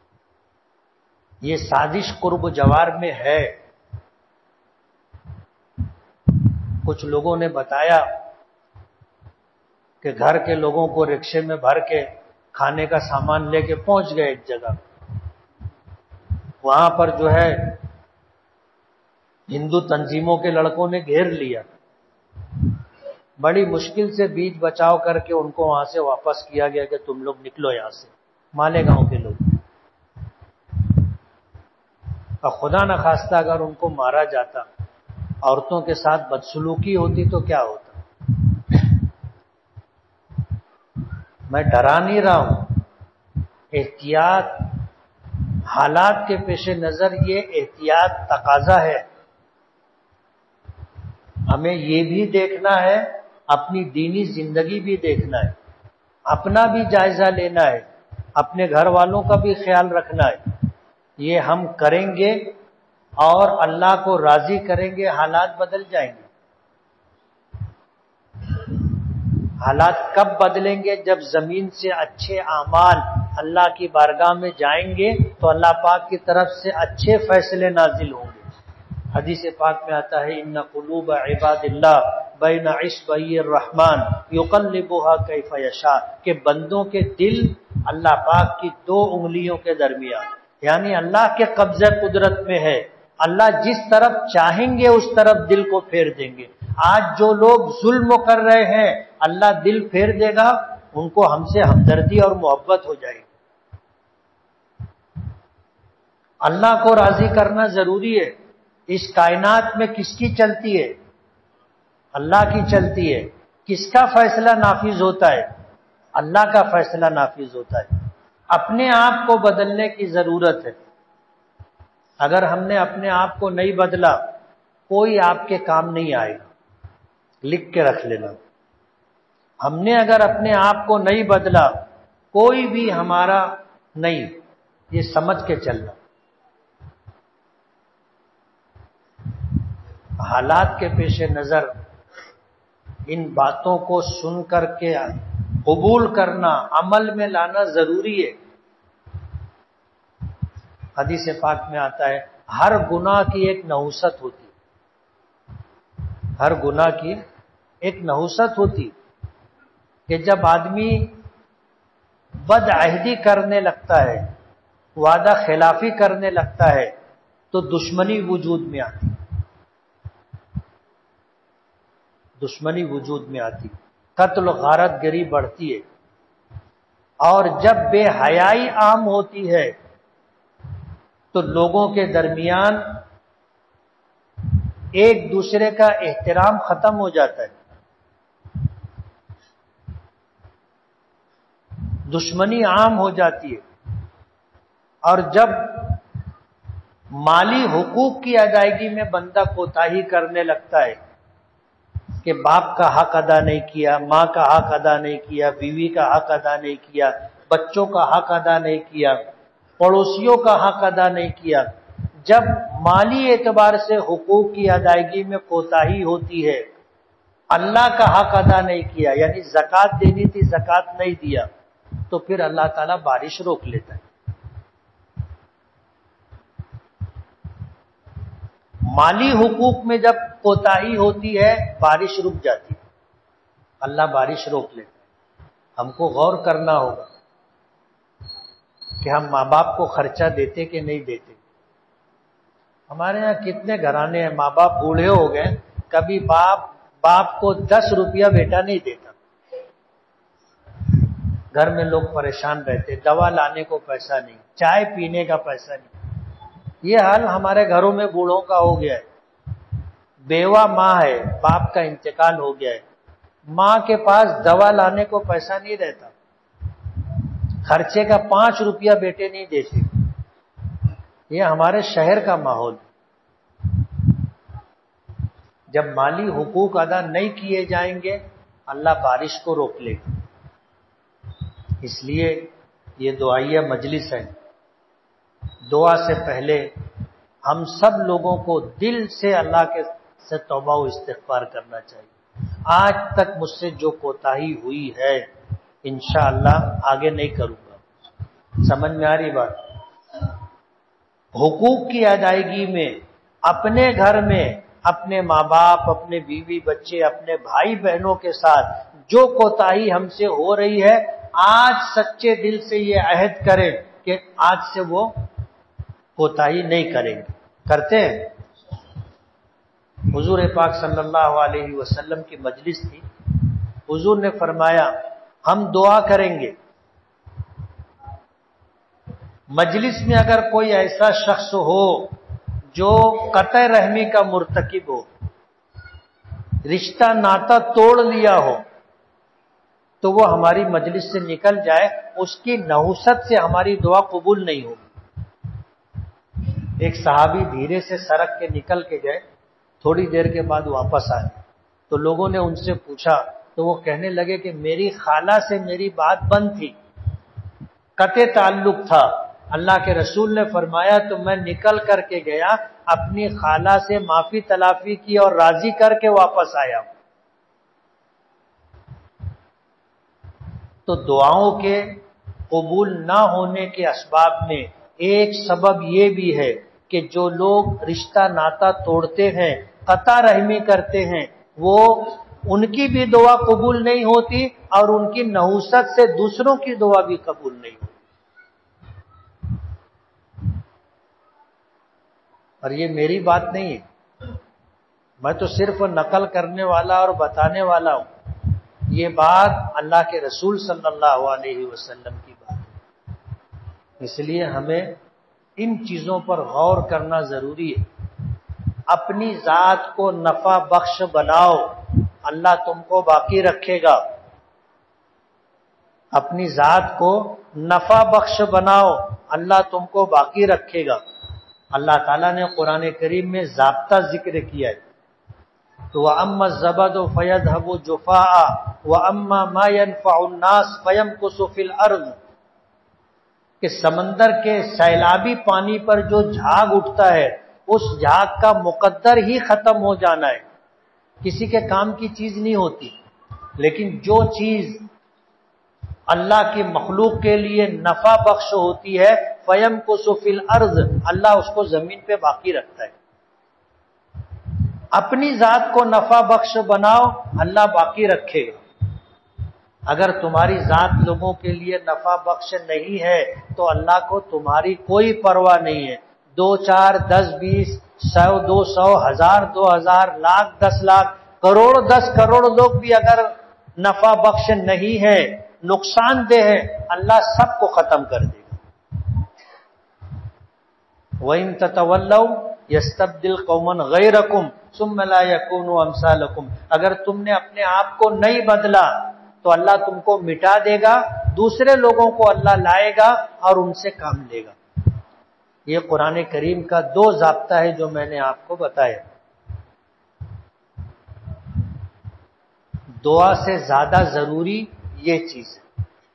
یہ سازش قرب و جوار میں ہے۔ کچھ لوگوں نے بتایا کہ گھر کے لوگوں کو رکشے میں بھر کے کھانے کا سامان لے کے پہنچ گئے ایک جگہ، وہاں پر جو ہے ہندو تنظیموں کے لڑکوں نے گھیر لیا، بڑی مشکل سے بیچ بچاؤ کر کے ان کو وہاں سے واپس کیا گیا کہ تم لوگ نکلو یہاں سے، مالیگاؤں کے لوگ۔ اور خدا نخواستہ اگر ان کو مارا جاتا، عورتوں کے ساتھ بدسلوکی ہوتی تو کیا ہوتا؟ میں ڈرا نہیں رہا ہوں، احتیاط، حالات کے پیش نظر یہ احتیاط تقاضا ہے۔ ہمیں یہ بھی دیکھنا ہے، اپنی دینی زندگی بھی دیکھنا ہے، اپنا بھی جائزہ لینا ہے، اپنے گھر والوں کا بھی خیال رکھنا ہے۔ یہ ہم کریں گے اور اللہ کو راضی کریں گے، حالات بدل جائیں گے۔ حالات کب بدلیں گے؟ جب زمین سے اچھے اعمال اللہ کی بارگاہ میں جائیں گے تو اللہ پاک کی طرف سے اچھے فیصلے نازل ہوں گے۔ حدیث پاک میں آتا ہے ان قلوب عباد اللہ بین اصبعی الرحمن یقلبها کیف یشاء، کہ بندوں کے دل اللہ پاک کی دو انگلیوں کے درمیان، یعنی اللہ کے قبضہ قدرت میں ہے، اللہ جس طرف چاہیں گے اس طرف دل کو پھیر دیں گے۔ آج جو لوگ ظلم کر رہے ہیں اللہ دل پھیر دے گا، ان کو ہم سے ہمدردی اور محبت ہو جائے گی۔ اللہ کو راضی کرنا ضروری ہے۔ اس کائنات میں کس کی چلتی ہے؟ اللہ کی چلتی ہے۔ کس کا فیصلہ نافذ ہوتا ہے؟ اللہ کا فیصلہ نافذ ہوتا ہے۔ اپنے آپ کو بدلنے کی ضرورت ہے۔ اگر ہم نے اپنے آپ کو نہیں بدلا کوئی آپ کے کام نہیں آئے گا، لکھ کے رکھ لینا۔ ہم نے اگر اپنے آپ کو نہیں بدلا کوئی بھی ہمارا نہیں، یہ سمجھ کے چلنا۔ حالات کے پیش نظر ان باتوں کو سن کر کے قبول کرنا، عمل میں لانا ضروری ہے۔ حدیث پاک میں آتا ہے ہر گناہ کی ایک نحوست ہوتی، ہر گناہ کی ایک نحوست ہوتی کہ جب آدمی بد عہدی کرنے لگتا ہے، وعدہ خلافی کرنے لگتا ہے تو دشمنی وجود میں آتی، دشمنی وجود میں آتی، قتل و غارت گری بڑھتی ہے، اور جب بے حیائی عام ہوتی ہے تو لوگوں کے درمیان ایک دوسرے کا احترام ختم ہو جاتا ہے، دشمنی عام ہو جاتی ہے۔ اور جب مالی حقوق کی ادائیگی میں بندہ کوتاہی کرنے لگتا ہے کہ باپ کا حق ادا نہیں کیا، ماں کا حق ادا نہیں کیا، بیوی کا حق ادا نہیں کیا، بچوں کا حق ادا نہیں کیا، پڑوسیوں کا حق ادا نہیں کیا، جب مالی اعتبار سے حقوق کی ادائیگی میں کوتاہی ہوتی ہے، اللہ کا حق ادا نہیں کیا، یعنی زکوٰۃ دینی تھی زکوٰۃ نہیں دیا، تو پھر اللہ تعالیٰ بارش روک لیتا ہے۔ مالی حقوق میں جب کوتاہی ہوتی ہے بارش رک جاتی ہے، اللہ بارش روک لیتا ہے۔ ہم کو غور کرنا ہوگا کہ ہم ماں باپ کو خرچہ دیتے کہ نہیں دیتے۔ ہمارے ہاں کتنے گھرانے ہیں ماں باپ بوڑھے ہو گئے، کبھی باپ باپ کو دس روپیہ بیٹا نہیں دیتا، گھر میں لوگ پریشان رہتے، دوا لانے کو پیسہ نہیں، چائے پینے کا پیسہ نہیں۔ یہ حال ہمارے گھروں میں بوڑھوں کا ہو گیا ہے۔ بیوہ ماں ہے، باپ کا انتقال ہو گیا ہے، ماں کے پاس دوا لانے کو پیسہ نہیں رہتا، خرچے کا پانچ روپیہ بیٹے نہیں دیتے۔ یہ ہمارے شہر کا ماحول۔ جب مالی حقوق ادا نہیں کیے جائیں گے اللہ بارش کو روک لے گا۔ اس لیے یہ دعائیہ مجلس ہے، دعا سے پہلے ہم سب لوگوں کو دل سے اللہ کے سے توبہ و استغفار کرنا چاہیے۔ آج تک مجھ سے جو کوتاہی ہوئی ہے انشاءاللہ آگے نہیں کروں گا۔ سمجھ میں آ رہی بات؟ حقوق کی ادائیگی میں اپنے گھر میں اپنے ماں باپ، اپنے بیوی بچے، اپنے بھائی بہنوں کے ساتھ جو کوتاہی ہم سے ہو رہی ہے، آج سچے دل سے یہ عہد کریں کہ آج سے وہ کوتاہی نہیں کریں گے. کرتے ہیں. حضور پاک صلی اللہ علیہ وسلم کی مجلس تھی. حضور نے فرمایا ہم دعا کریں گے. مجلس میں اگر کوئی ایسا شخص ہو جو قطع رحمی کا مرتکب ہو، رشتہ ناتا توڑ لیا ہو، تو وہ ہماری مجلس سے نکل جائے، اس کی نحوست سے ہماری دعا قبول نہیں ہوگی. ایک صحابی دھیرے سے سڑک کے نکل کے گئے، تھوڑی دیر کے بعد واپس آئے تو لوگوں نے ان سے پوچھا تو وہ کہنے لگے کہ میری خالہ سے میری بات بند تھی، قطع تعلق تھا. اللہ کے رسول نے فرمایا تو میں نکل کر کے گیا، اپنی خالہ سے معافی تلافی کی اور راضی کر کے واپس آیا. تو دعاؤں کے قبول نہ ہونے کے اسباب میں ایک سبب یہ بھی ہے کہ جو لوگ رشتہ ناتا توڑتے ہیں، قطع رحمی کرتے ہیں، وہ ان کی بھی دعا قبول نہیں ہوتی اور ان کی نحوست سے دوسروں کی دعا بھی قبول نہیں ہوتی. اور یہ میری بات نہیں ہے، میں تو صرف نقل کرنے والا اور بتانے والا ہوں. یہ بات اللہ کے رسول صلی اللہ علیہ وسلم کی بات ہے. اس لیے ہمیں ان چیزوں پر غور کرنا ضروری ہے. اپنی ذات کو نفع بخش بناؤ، اللہ تم کو باقی رکھے گا. اپنی ذات کو نفع بخش بناؤ، اللہ تم کو باقی رکھے گا. اللہ تعالیٰ نے قرآن کریم میں ضابطہ ذکر کیا ہے تو وَأَمَّا الزَّبَدُ فَيَذْهَبُ جُفَاءً وَأَمَّا مَا يَنْفَعُ النَّاسَ فَيَمْكُثُ فِي الْأَرْضِ، کہ سمندر کے سیلابی پانی پر جو جھاگ اٹھتا ہے اس جھاگ کا مقدر ہی ختم ہو جانا ہے، کسی کے کام کی چیز نہیں ہوتی. لیکن جو چیز اللہ کی مخلوق کے لیے نفع بخش ہوتی ہے فَيَمْكُثُ فِي الْأَرْضِ، اللہ اس کو زمین پہ باقی رکھتا ہے. اپنی ذات کو نفع بخش بناؤ، اللہ باقی رکھے گا. اگر تمہاری ذات لوگوں کے لیے نفع بخش نہیں ہے تو اللہ کو تمہاری کوئی پرواہ نہیں ہے. دو چار دس بیس سو دو سو ہزار دو ہزار لاکھ دس لاکھ کروڑ دس کروڑ لوگ بھی اگر نفع بخش نہیں ہے، نقصان دہ ہے، اللہ سب کو ختم کر دے گا. وَإِن تَتَوَلَّوْا يَسْتَبْدِلْ قَوْمًا غَيْرَكُمْ ثُمَّ لَا يَكُونُوا أَمْثَالَكُمْ، اگر تم نے اپنے آپ کو نہیں بدلا تو اللہ تم کو مٹا دے گا، دوسرے لوگوں کو اللہ لائے گا اور ان سے کام لے گا. یہ قرآن کریم کا دو ضابطہ ہے جو میں نے آپ کو بتایا. دعا سے زیادہ ضروری یہ چیز ہے.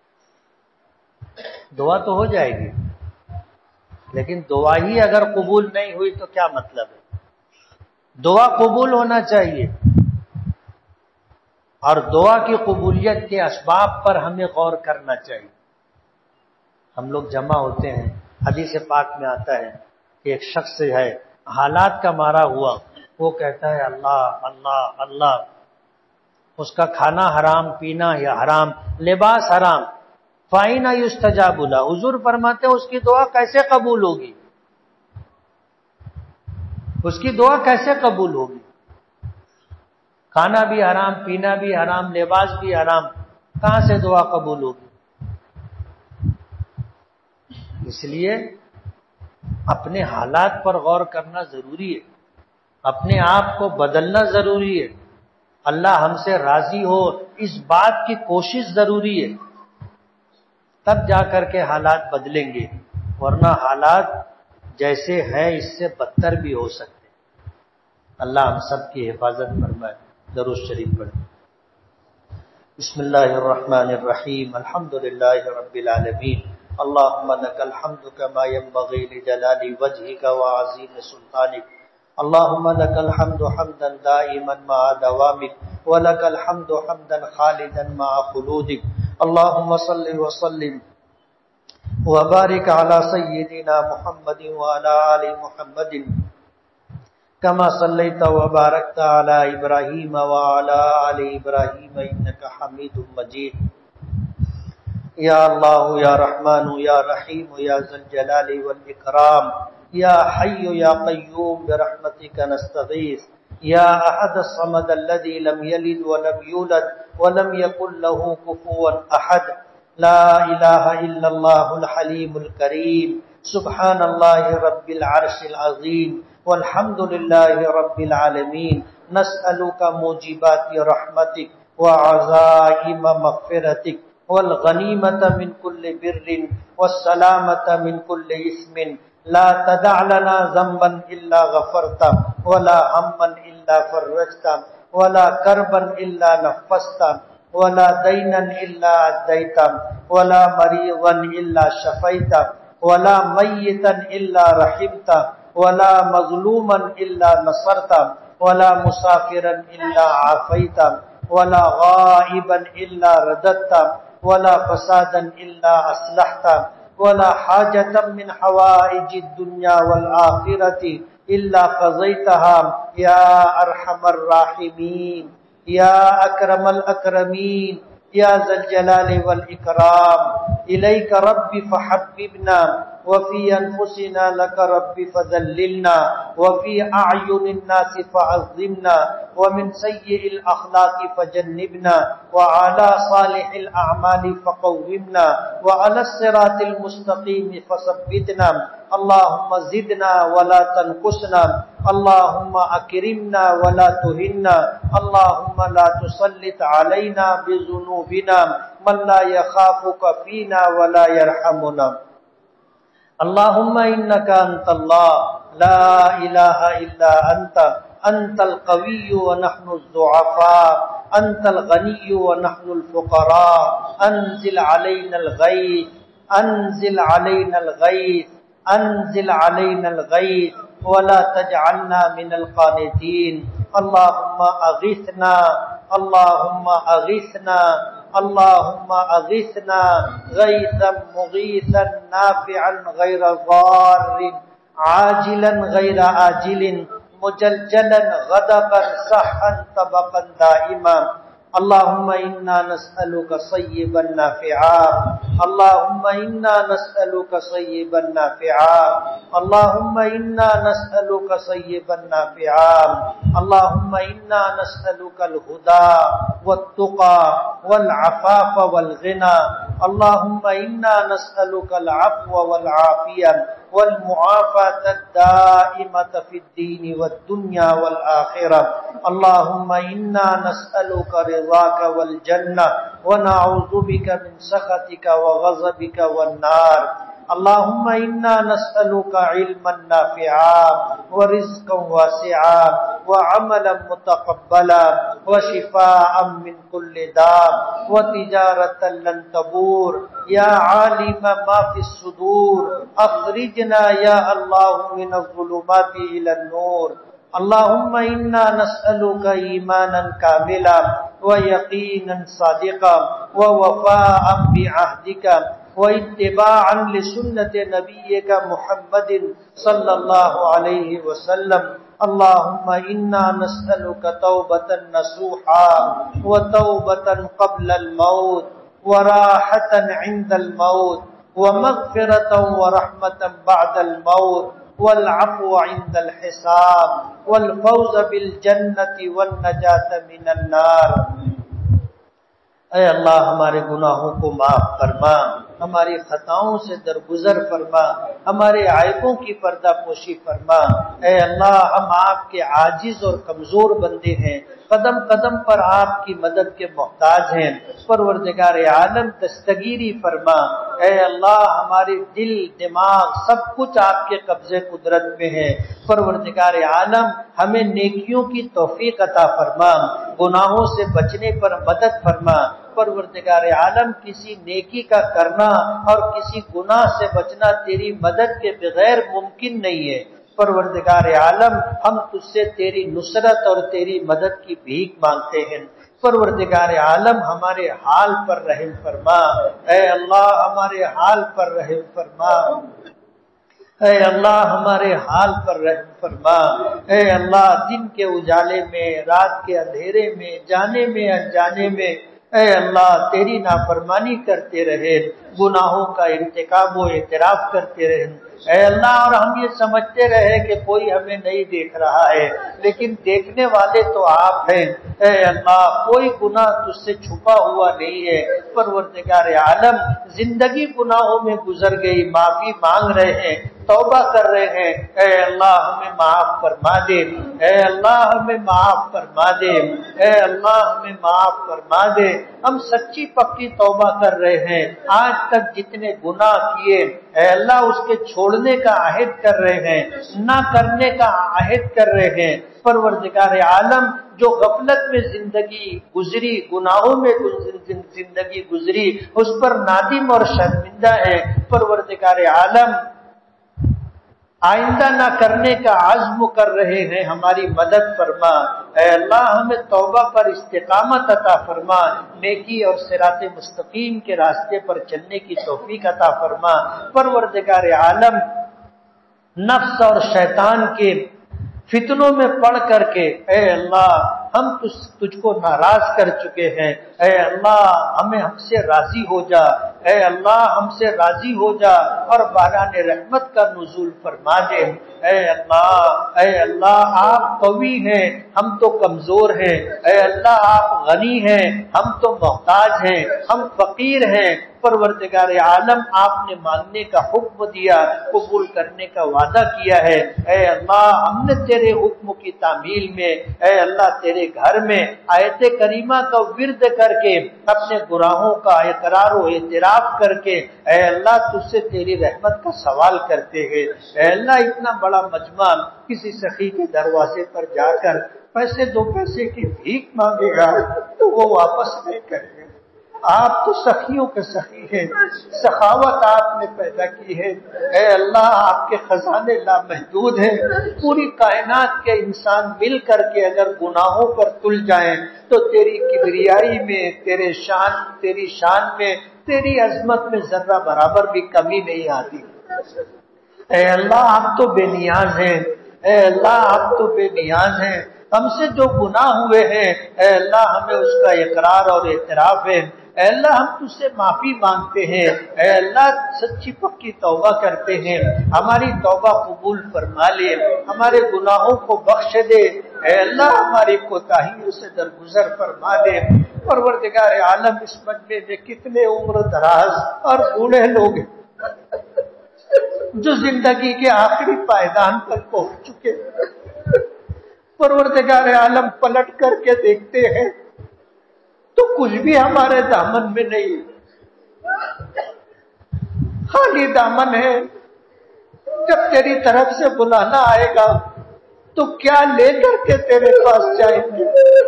دعا تو ہو جائے گی لیکن دعا ہی اگر قبول نہیں ہوئی تو کیا مطلب ہے؟ دعا قبول ہونا چاہیے اور دعا کی قبولیت کے اسباب پر ہمیں غور کرنا چاہیے. ہم لوگ جمع ہوتے ہیں، حدیث پاک میں آتا ہے کہ ایک شخص ہے حالات کا مارا ہوا، وہ کہتا ہے اللہ اللہ اللہ، اس کا کھانا حرام، پینا یا حرام، لباس حرام. فَأَيْنَ يُسْتَجَابُ لَهُ، حضور فرماتے ہیں اس کی دعا کیسے قبول ہوگی؟ اس کی دعا کیسے قبول ہوگی؟ کھانا بھی حرام، پینا بھی حرام، لباس بھی حرام، کہاں سے دعا قبول ہوگی؟ اس لیے اپنے حالات پر غور کرنا ضروری ہے، اپنے آپ کو بدلنا ضروری ہے. اللہ ہم سے راضی ہو اس بات کی کوشش ضروری ہے، تب جا کر کے حالات بدلیں گے، ورنہ حالات جیسے ہیں اس سے بدتر بھی ہو سکتے ہیں. اللہ ہم سب کی حفاظت فرمائے. درود شریف پڑھیں. بسم اللہ الرحمن الرحیم. الحمدللہ رب العالمین. اللہم لک الحمد کما ینبغی لجلال وجہک وعظیم سلطانک. اللہم لک الحمد حمدا دائما مع دوامک ولک الحمد حمدا خالدا مع خلودک. اللہم صلی وسلم وبارک علی سیدنا محمد وعلی آل محمد کما صلیت وبارکت علی ابراہیم وعلی آل ابراہیم انک حمید مجید. یا اللہ یا رحمان یا رحیم یا ذا الجلال والاکرام یا حی یا قیوم برحمتک نستغیث یا احد الصمد الذی لم یلد ولم یولد ولم یکن له کفوا احد لا الہ الا اللہ الحلیم الکریم سبحان اللہ رب العرش العظیم والحمد للہ رب العالمین نسألک موجبات رحمتک وعزائم مغفرتک والغنیمة من كل بر والسلامة من كل اسم لا تدع لنا ذنبا إلا غفرته ولا هما إلا فرجته ولا كربا إلا نفسته ولا دينا إلا أديته ولا مريضا إلا شفيته ولا ميتا إلا رحمته ولا مظلوما إلا نصرته ولا مسافرا إلا عافيته ولا غائبا إلا رددته ولا فسادا إلا أصلحته ولا حاجة من حوائج الدنيا والآخرة إلا قضيتها يا أرحم الراحمين يا أكرم الأكرمين يا ذا الجلال والإكرام إليك ربي فحببنا وفي أنفسنا لك ربي فذللنا وفي أعين الناس فعظمنا ومن سيء الأخلاق فجنبنا وعلى صالح الأعمال فقومنا وعلى الصراط المستقيم فثبتنا اللهم زدنا ولا تنقصنا اللهم أكرمنا ولا تهنا اللهم لا تسلط علينا بذنوبنا من لا يخافك فينا ولا يرحمنا اللهم إنك أنت الله لا إله إلا أنت أنت القوي ونحن الضعفاء أنت الغني ونحن الفقراء أنزل علينا الغيث أنزل علينا الغيث أنزل علينا الغيث ولا تجعلنا من القانتين اللهم أغثنا اللهم أغثنا اللهم أغثنا غيثا مغيثا نافعا غير ضار عاجلا غير آجل مجلجلا غدقا صحا طبقا دائما اللهم إنا نسألك صيبا نافعا اللهم إنا نسألك صيبا نافعا اللهم إنا نسألك صيبا نافعا اللهم إنا نسألك الهدى والتقى والعفاف والغنى اللهم إنا نسألك العفو والعافية والمعافاة الدائمة في الدين والدنيا والآخرة اللهم إنا نسألك رضاك والجنة ونعوذ بك من سخطك وغضبك والنار اللهم إنا نسألك علما نافعا ورزقا واسعا وعملا متقبلا وشفاء من كل داء وتجارة لن تبور يا عالم ما في الصدور أخرجنا يا الله من الظلمات إلى النور اللهم إنا نسألك إيمانا كاملا ويقينا صادقا ووفاء بعهدك واتباعا لسنة نبيك محمد صلى الله عليه وسلم اللهم إنا نسألك توبة نصوحا وتوبة قبل الموت وراحة عند الموت ومغفرة ورحمة بعد الموت والعفو عند الحساب والفوز بالجنة والنجاة من النار اے اللہ ہمارے گناہوں کو معاف فرما ہماری خطاؤں سے درگزر فرما ہمارے عیبوں کی پردہ پوشی فرما اے اللہ ہم آپ کے عاجز اور کمزور بندے ہیں قدم قدم پر آپ کی مدد کے محتاج ہیں پروردگار عالم دستگیری فرما اے اللہ ہمارے دل دماغ سب کچھ آپ کے قبضے قدرت میں ہے پروردگار عالم ہمیں نیکیوں کی توفیق عطا فرما گناہوں سے بچنے پر مدد فرما پروردگار عالم کسی نیکی کا کرنا اور کسی گناہ سے بچنا تیری مدد کے بغیر ممکن نہیں ہے پروردگار عالم ہم تجھ سے تیری نصرت اور تیری مدد کی بھیک مانگتے ہیں پروردگار عالم ہمارے حال پر رحم فرما اے اللہ ہمارے حال پر رحم فرما اے اللہ ہمارے حال پر رحم فرما اے اللہ دن کے اجالے میں رات کے اندھیرے میں جانے میں انجانے میں اے اللہ تیری نافرمانی کرتے رہے، گناہوں کا ارتکاب و اعتراف کرتے رہے، اے اللہ اور ہم یہ سمجھتے رہے کہ کوئی ہمیں نہیں دیکھ رہا ہے، لیکن دیکھنے والے تو آپ ہیں۔ اے اللہ کوئی گناہ تجھ سے چھپا ہوا نہیں ہے۔ پروردگار عالم زندگی گناہوں میں گزر گئی، معافی مانگ رہے ہیں، توبہ کر رہے ہیں، اے اللہ ہمیں معاف فرما دے، اے اللہ ہمیں معاف فرما دے، اے اللہ ہمیں معاف فرما دے۔ ہم سچی پکی توبہ کر رہے ہیں، آج تک جتنے گناہ کیے اے اللہ اس کے چھوڑنے کا عہد کر رہے ہیں، نہ کرنے کا عہد کر رہے ہیں۔ پروردگار عالم جو غفلت میں زندگی گزری، گناہوں میں زندگی گزری، اس پر نادم اور شرمندہ ہے، پروردگار عالم آئندہ نہ کرنے کا عزم کر رہے ہیں، ہماری مدد فرما۔ اے اللہ ہمیں توبہ پر استقامت عطا فرما، نیکی اور صراط مستقیم کے راستے پر چلنے کی توفیق عطا فرما۔ پروردگار عالم نفس اور شیطان کے فتنوں میں پڑ کر کے اے اللہ ہم تجھ کو ناراض کر چکے ہیں، اے اللہ ہمیں ہم سے راضی ہو جا، اے اللہ ہم سے راضی ہو جا اور باران رحمت کا نزول فرما دے۔ اے اللہ اے اللہ آپ قوی ہیں، ہم تو کمزور ہیں، اے اللہ آپ غنی ہیں، ہم تو محتاج ہیں، ہم فقیر ہیں۔ پروردگار عالم آپ نے مانگنے کا حکم دیا، قبول کرنے کا وعدہ کیا ہے، اے اللہ ہم نے تیرے حکم کی تعمیل میں اے اللہ تیرے گھر میں آیت کریمہ کا ورد کر کے اپنے گناہوں کا اقرار و اعتراف کر کے اے اللہ تجھ سے تیری رحمت کا سوال کرتے ہیں۔ اے اللہ اتنا بڑا مجمع کسی سخی کے دروازے پر جا کر پیسے دو پیسے کی بھیک مانگے گا تو وہ واپس نہیں کرے گا۔ آپ تو سخیوں کے سخی ہیں، سخاوت آپ نے پیدا کی ہے، اے اللہ آپ کے خزانے لامحدود ہیں، پوری کائنات کے انسان مل کر کے اگر گناہوں پر تل جائیں تو تیری کبریائی میں، تیرے شان تیری شان میں، تیری عظمت میں ذرہ برابر بھی کمی نہیں آتی۔ اے اللہ آپ تو بے نیاز ہیں، اے اللہ آپ تو بے نیاز ہیں، ہم سے جو گناہ ہوئے ہیں اے اللہ ہمیں اس کا اقرار اور اعتراف ہے، اے اللہ ہم تجھ سے معافی مانگتے ہیں، اے اللہ سچی پکی توبہ کرتے ہیں، ہماری توبہ قبول فرما لے، ہمارے گناہوں کو بخش دے، اے اللہ ہماری کوتاہیوں سے درگزر فرما دے۔ پروردگار عالم اس مجمع میں کتنے عمر دراز اور بوڑھے لوگ ہیں جو زندگی کے آخری پائدان پر پہنچ چکے، پروردگار عالم پلٹ کر کے دیکھتے ہیں تو کچھ بھی ہمارے دامن میں نہیں، خالی دامن ہے۔ جب تیری طرف سے بلانا آئے گا تو کیا لے کر کے تیرے پاس جائیں گے؟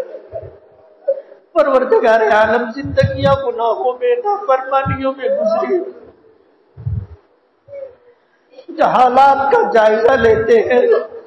پروردگار عالم زندگیاں گناہوں میں نافرمانیوں میں گزری، حالات کا جائزہ لیتے ہیں،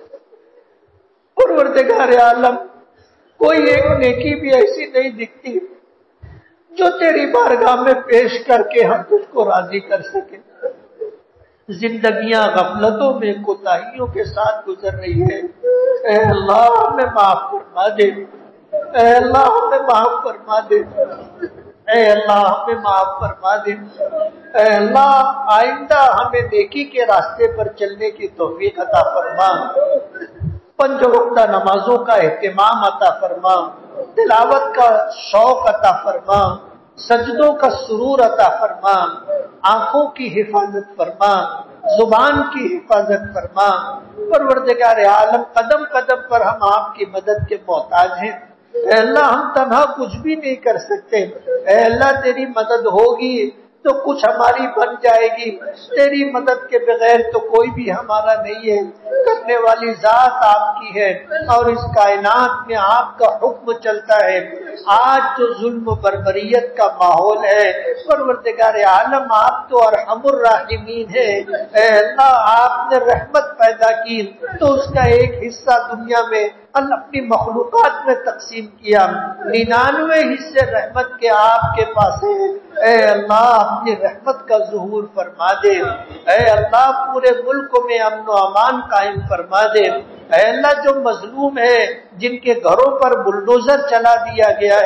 پروردگار عالم کوئی ایک نیکی بھی ایسی نہیں دکھتی جو تیری بارگاہ میں پیش کر کے ہم تجھ کو راضی کر سکیں۔ زندگیاں غفلتوں میں کوتاہیوں کے ساتھ گزر رہی ہے، اے اللہ ہمیں معاف فرما دے، اے اللہ ہمیں معاف فرما دے، اے اللہ ہمیں معاف فرما دے، اے اللہ آئندہ ہمیں نیکی کے راستے پر چلنے کی توفیق عطا فرما، پنج وقتہ نمازوں کا اہتمام عطا فرما، تلاوت کا شوق عطا فرما، سجدوں کا سرور عطا فرما، آنکھوں کی حفاظت فرما، زبان کی حفاظت فرما۔ پروردگار عالم قدم قدم پر ہم آپ کی مدد کے محتاج ہیں، اے اللہ ہم تنہا کچھ بھی نہیں کر سکتے، اے اللہ تیری مدد ہوگی تو کچھ ہماری بن جائے گی، تیری مدد کے بغیر تو کوئی بھی ہمارا نہیں ہے، کرنے والی ذات آپ کی ہے اور اس کائنات میں آپ کا حکم چلتا ہے۔ آج جو ظلم و بربریت کا ماحول ہے پروردگار عالم آپ تو ارحم الراحمین ہے، اے اللہ آپ نے رحمت پیدا کی تو اس کا ایک حصہ دنیا میں اللہ اپنی مخلوقات میں تقسیم کیا، ننانوے حصے رحمت کے آپ کے پاس ہے، اے اللہ اپنی رحمت کا ظہور فرما دے، اے اللہ پورے ملک میں امن و امان قائم فرما دے، اے اللہ جو مظلوم ہے جن کے گھروں پر بلڈوزر چلا دیا گیا ہے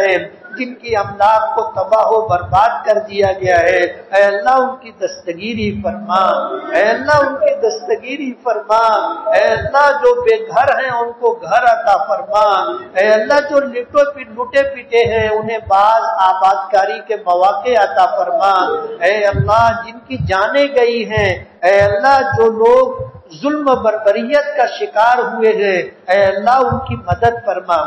جن کی املاک کو تباہ و برباد کر دیا گیا ہے، اے اللہ ان کی دستگیری فرما، اے اللہ ان کی دستگیری فرما، اے اللہ جو بے گھر ہیں ان کو گھر عطا فرما، اے اللہ جو لٹے پیٹے ہیں انہیں بعض آبادکاری کے مواقع عطا فرما، اے اللہ جن کی جانیں گئی ہیں، اے اللہ جو لوگ ظلم و بربریت کا شکار ہوئے ہیں، اے اللہ ان کی مدد فرما،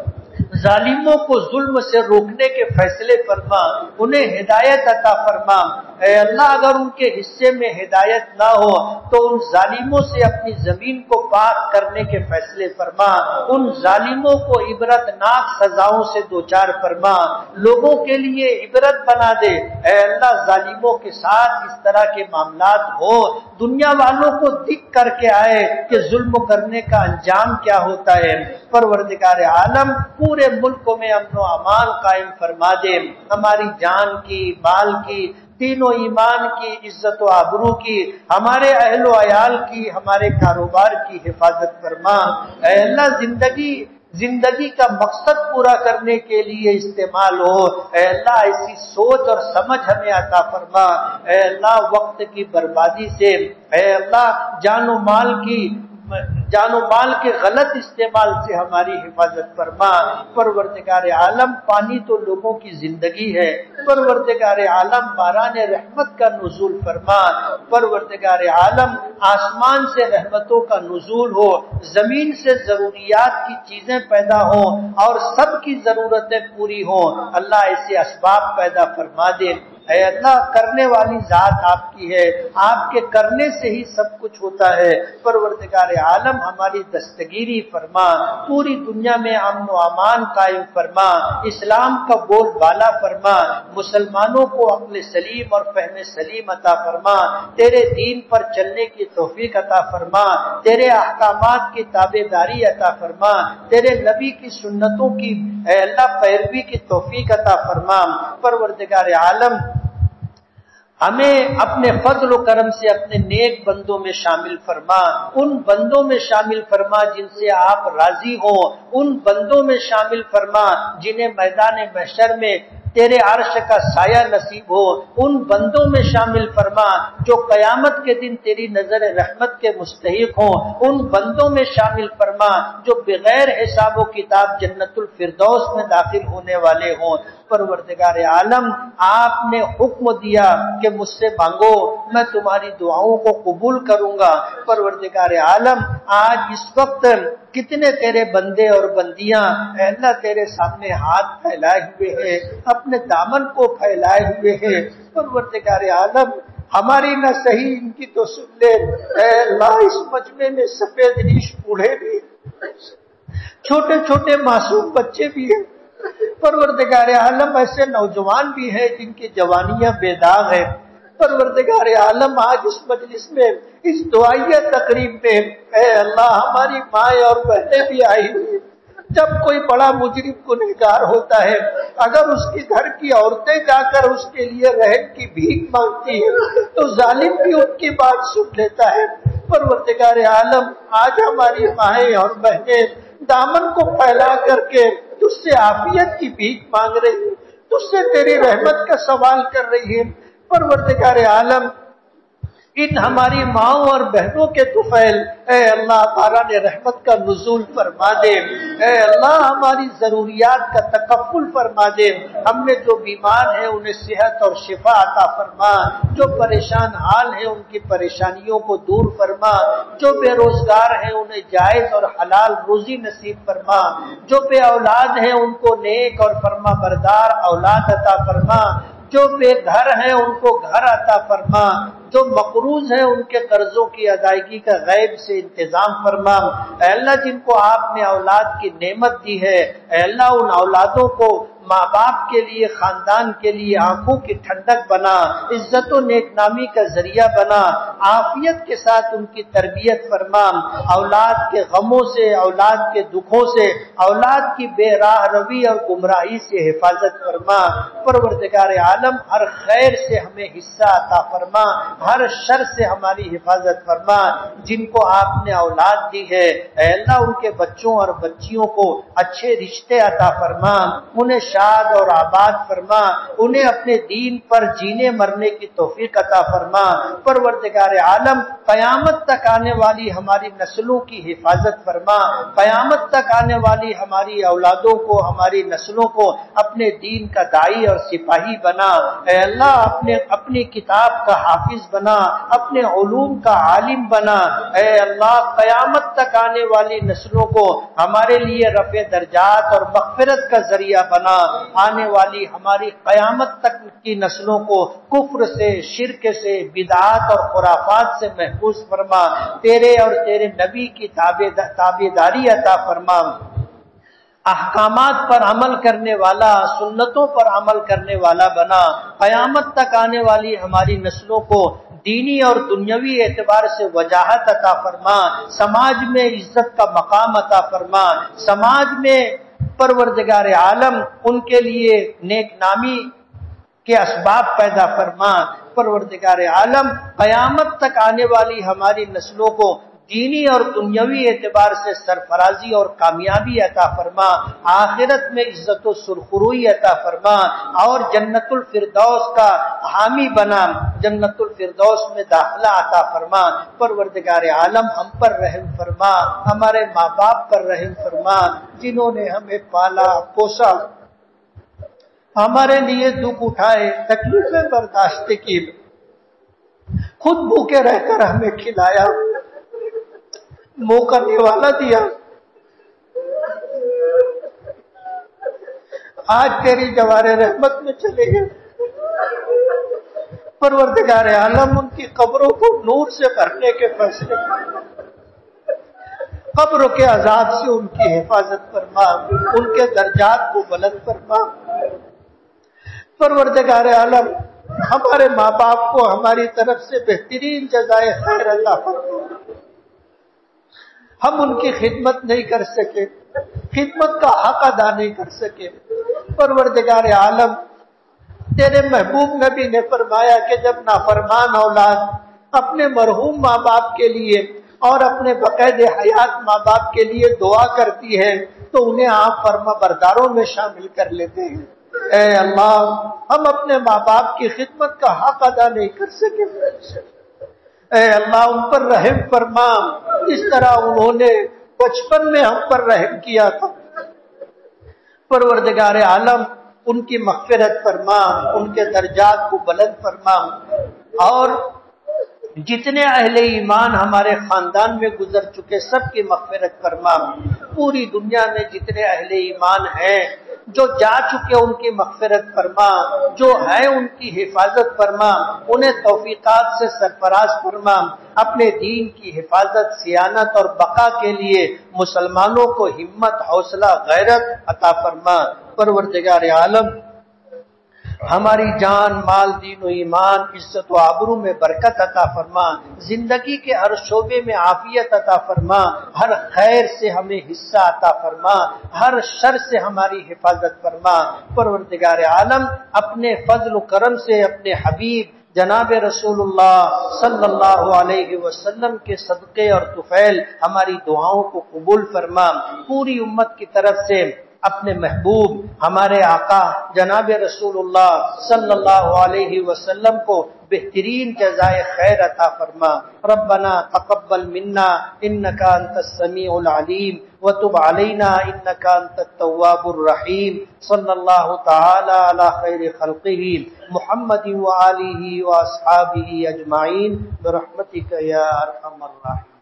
ظالموں کو ظلم سے روکنے کے فیصلے فرما، انہیں ہدایت عطا فرما، اے اللہ اگر ان کے حصے میں ہدایت نہ ہو تو ان ظالموں سے اپنی زمین کو پاک کرنے کے فیصلے فرما، ان ظالموں کو عبرت ناک سزاؤں سے دوچار فرما، لوگوں کے لیے عبرت بنا دے، اے اللہ ظالموں کے ساتھ اس طرح کے معاملات ہو دنیا والوں کو دکھ کر کے آئے کہ ظلم کرنے کا انجام کیا ہوتا ہے۔ پروردگار عالم پورے ملک میں امن و امان قائم فرما دے، ہماری جان کی، مال کی، دین و ایمان کی، عزت و آبرو کی، ہمارے اہل و عیال کی، ہمارے کاروبار کی حفاظت فرما، اے اللہ زندگی زندگی کا مقصد پورا کرنے کے لیے استعمال ہو، اے اللہ ایسی سوچ اور سمجھ ہمیں عطا فرما، اے اللہ وقت کی بربادی سے، اے اللہ جان و مال کی جان و مال کے غلط استعمال سے ہماری حفاظت فرما۔ پروردگار عالم پانی تو لوگوں کی زندگی ہے، پروردگار عالم باران رحمت کا نزول فرما، پروردگار عالم آسمان سے رحمتوں کا نزول ہو، زمین سے ضروریات کی چیزیں پیدا ہوں اور سب کی ضرورتیں پوری ہوں، اللہ ایسے اسباب پیدا فرما دے، اے اللہ کرنے والی ذات آپ کی ہے، آپ کے کرنے سے ہی سب کچھ ہوتا ہے، پروردگار عالم ہماری دستگیری فرما، پوری دنیا میں امن و امان قائم فرما، اسلام کا بول بالا فرما، مسلمانوں کو عقل سلیم اور فہم سلیم عطا فرما، تیرے دین پر چلنے کی توفیق عطا فرما، تیرے احکامات کی تابع داری عطا فرما، تیرے نبی کی سنتوں کی اے اللہ پیروی کی توفیق عطا فرما، پروردگار عالم ہمیں اپنے فضل و کرم سے اپنے نیک بندوں میں شامل فرما، ان بندوں میں شامل فرما جن سے آپ راضی ہوں، ان بندوں میں شامل فرما جنہیں میدان محشر میں تیرے عرش کا سایہ نصیب ہو، ان بندوں میں شامل فرما جو قیامت کے دن تیری نظر رحمت کے مستحق ہوں، ان بندوں میں شامل فرما جو بغیر حساب و کتاب جنت الفردوس میں داخل ہونے والے ہوں۔ پروردگار عالم آپ نے حکم دیا کہ مجھ سے مانگو میں تمہاری دعاؤں کو قبول کروں گا، پروردگار عالم آج اس وقت کتنے تیرے بندے اور بندیاں اے اللہ تیرے سامنے ہاتھ پھیلائے ہوئے ہیں، اپنے دامن کو پھیلائے ہوئے ہیں، پروردگار عالم ہماری نہ صحیح ان کی تو سن لے، اے اللہ اس مجمع میں سفید ریش بوڑھے بھی ہیں، چھوٹے چھوٹے معصوم بچے بھی ہیں، پروردگار عالم ایسے نوجوان بھی ہیں جن کی جوانیاں بے داغ ہیں، پروردگار عالم آج اس مجلس میں اس دعائیہ تقریب میں اے اللہ ہماری مائیں اور بہنیں بھی آئی ہوئی، جب کوئی بڑا مجرم گنہگار ہوتا ہے اگر اس کی گھر کی عورتیں جا کر اس کے لیے رحم کی بھیک مانگتی ہیں تو ظالم بھی ان کی بات سن لیتا ہے، پروردگار عالم آج ہماری مائیں اور بہنیں دامن کو پھیلا کر کے تجھ سے عافیت کی بھیک مانگ رہی ہے، تجھ سے تیری رحمت کا سوال کر رہی ہے، پروردگار عالم ان ہماری ماؤں اور بہنوں کے طفیل اے اللہ باران رحمت کا نزول فرما دے، اے اللہ ہماری ضروریات کا تکفل فرما دے، ہم میں جو بیمار ہیں انہیں صحت اور شفا عطا فرما، جو پریشان حال ہیں ان کی پریشانیوں کو دور فرما، جو بے روزگار ہیں انہیں جائز اور حلال روزی نصیب فرما، جو بے اولاد ہیں ان کو نیک اور فرما بردار اولاد عطا فرما، جو بے گھر ہیں ان کو گھر عطا فرما، جو مقروض ہیں ان کے قرضوں کی ادائیگی کا غیب سے انتظام فرما، اے اللہ جن کو آپ نے اولاد کی نعمت دی ہے اے اللہ ان اولادوں کو ماں باپ کے لیے خاندان کے لیے آنکھوں کی ٹھنڈک بنا، عزت و نیک نامی کا ذریعہ بنا، عافیت کے ساتھ ان کی تربیت فرما، اولاد کے غموں سے اولاد کے دکھوں سے اولاد کی بے راہ روی اور گمراہی سے حفاظت فرما، پروردگار عالم ہر خیر سے ہمیں حصہ عطا فرما، ہر شر سے ہماری حفاظت فرما۔ جن کو آپ نے اولاد دی ہے اے اللہ ان کے بچوں اور بچیوں کو اچھے رشتے عطا فرما، انہیں شاد اور آباد فرما، انہیں اپنے دین پر جینے مرنے کی توفیق عطا فرما۔ پروردگار عالم قیامت تک آنے والی ہماری نسلوں کی حفاظت فرما، قیامت تک آنے والی ہماری اولادوں کو، ہماری نسلوں کو اپنے دین کا داعی اور سپاہی بنا۔ اے اللہ اپنے اپنی کتاب کا حافظ بنا، اپنے علوم کا عالم بنا۔ اے اللہ قیامت تک آنے والی نسلوں کو ہمارے لیے رفع درجات اور مغفرت کا ذریعہ بنا۔ آنے والی ہماری قیامت تک کی نسلوں کو کفر سے، شرک سے، بدعات اور خرافات سے محفوظ فرما۔ تیرے اور تیرے نبی کی تابعداری عطا فرما، احکامات پر عمل کرنے والا، سنتوں پر عمل کرنے والا بنا۔ قیامت تک آنے والی ہماری نسلوں کو دینی اور دنیاوی اعتبار سے وجاہت عطا فرما، سماج میں عزت کا مقام عطا فرما، سماج میں پروردگار عالم ان کے لیے نیک نامی کے اسباب پیدا فرما۔ پروردگار عالم قیامت تک آنے والی ہماری نسلوں کو دینی اور دنیاوی اعتبار سے سرفرازی اور کامیابی عطا فرما، آخرت میں عزت و سرخروئی عطا فرما اور جنت الفردوس کا حامی بنا، جنت الفردوس میں داخلہ عطا فرما۔ پروردگار عالم ہم پر رحم فرما، ہمارے ماں باپ پر رحم فرما جنہوں نے ہمیں پالا پوسا، ہمارے لیے دکھ اٹھائے، تکلیفیں برداشت کی، خود بھوکے رہ کر ہمیں کھلایا، منہ کرنے والا دیا۔ آج تیری جوار رحمت میں چلے گئے۔ پروردگار عالم ان کی قبروں کو نور سے بھرنے کے فیصلے، قبروں کے عذاب سے ان کی حفاظت فرما، ان کے درجات کو بلند فرما۔ پروردگار عالم ہمارے ماں باپ کو ہماری طرف سے بہترین جزائے خیر عطا فرما۔ ہم ان کی خدمت نہیں کر سکے، خدمت کا حق ادا نہیں کر سکے۔ پروردگار عالم تیرے محبوب نبی نے فرمایا کہ جب نافرمان اولاد اپنے مرحوم ماں باپ کے لیے اور اپنے بقید حیات ماں باپ کے لیے دعا کرتی ہے تو انہیں آپ فرما برداروں میں شامل کر لیتے ہیں۔ اے اللہ ہم اپنے ماں باپ کی خدمت کا حق ادا نہیں کر سکے، اے اللہ ان پر رحم فرما اس طرح انہوں نے بچپن میں ہم پر رحم کیا تھا۔ پروردگار عالم ان کی مغفرت فرما، ان کے درجات کو بلند فرما، اور جتنے اہل ایمان ہمارے خاندان میں گزر چکے سب کی مغفرت فرما۔ پوری دنیا میں جتنے اہل ایمان ہیں جو جا چکے ان کی مغفرت فرما، جو ہے ان کی حفاظت فرما، انہیں توفیقات سے سرفراز فرما، اپنے دین کی حفاظت، صیانت اور بقا کے لیے مسلمانوں کو ہمت، حوصلہ، غیرت عطا فرما۔ پروردگار عالم ہماری جان، مال، دین و ایمان، عزت و آبرو میں برکت عطا فرما، زندگی کے ہر شعبے میں عافیت عطا فرما، ہر خیر سے ہمیں حصہ عطا فرما، ہر شر سے ہماری حفاظت فرما۔ پروردگار عالم اپنے فضل و کرم سے اپنے حبیب جناب رسول اللہ صلی اللہ علیہ وسلم کے صدقے اور طفیل ہماری دعاؤں کو قبول فرما۔ پوری امت کی طرف سے اپنے محبوب ہمارے آقا جناب رسول اللہ صلی اللہ علیہ وسلم کو بہترین جزائے خیر عطا فرما۔ ربنا تقبل منا انك انت السميع العليم وتب علينا انك انت التواب الرحيم۔ صلی اللہ تعالی علی خیر خلقه محمد وآلہ واصحابہ اجمعین برحمتک یا ارحم الراحمین۔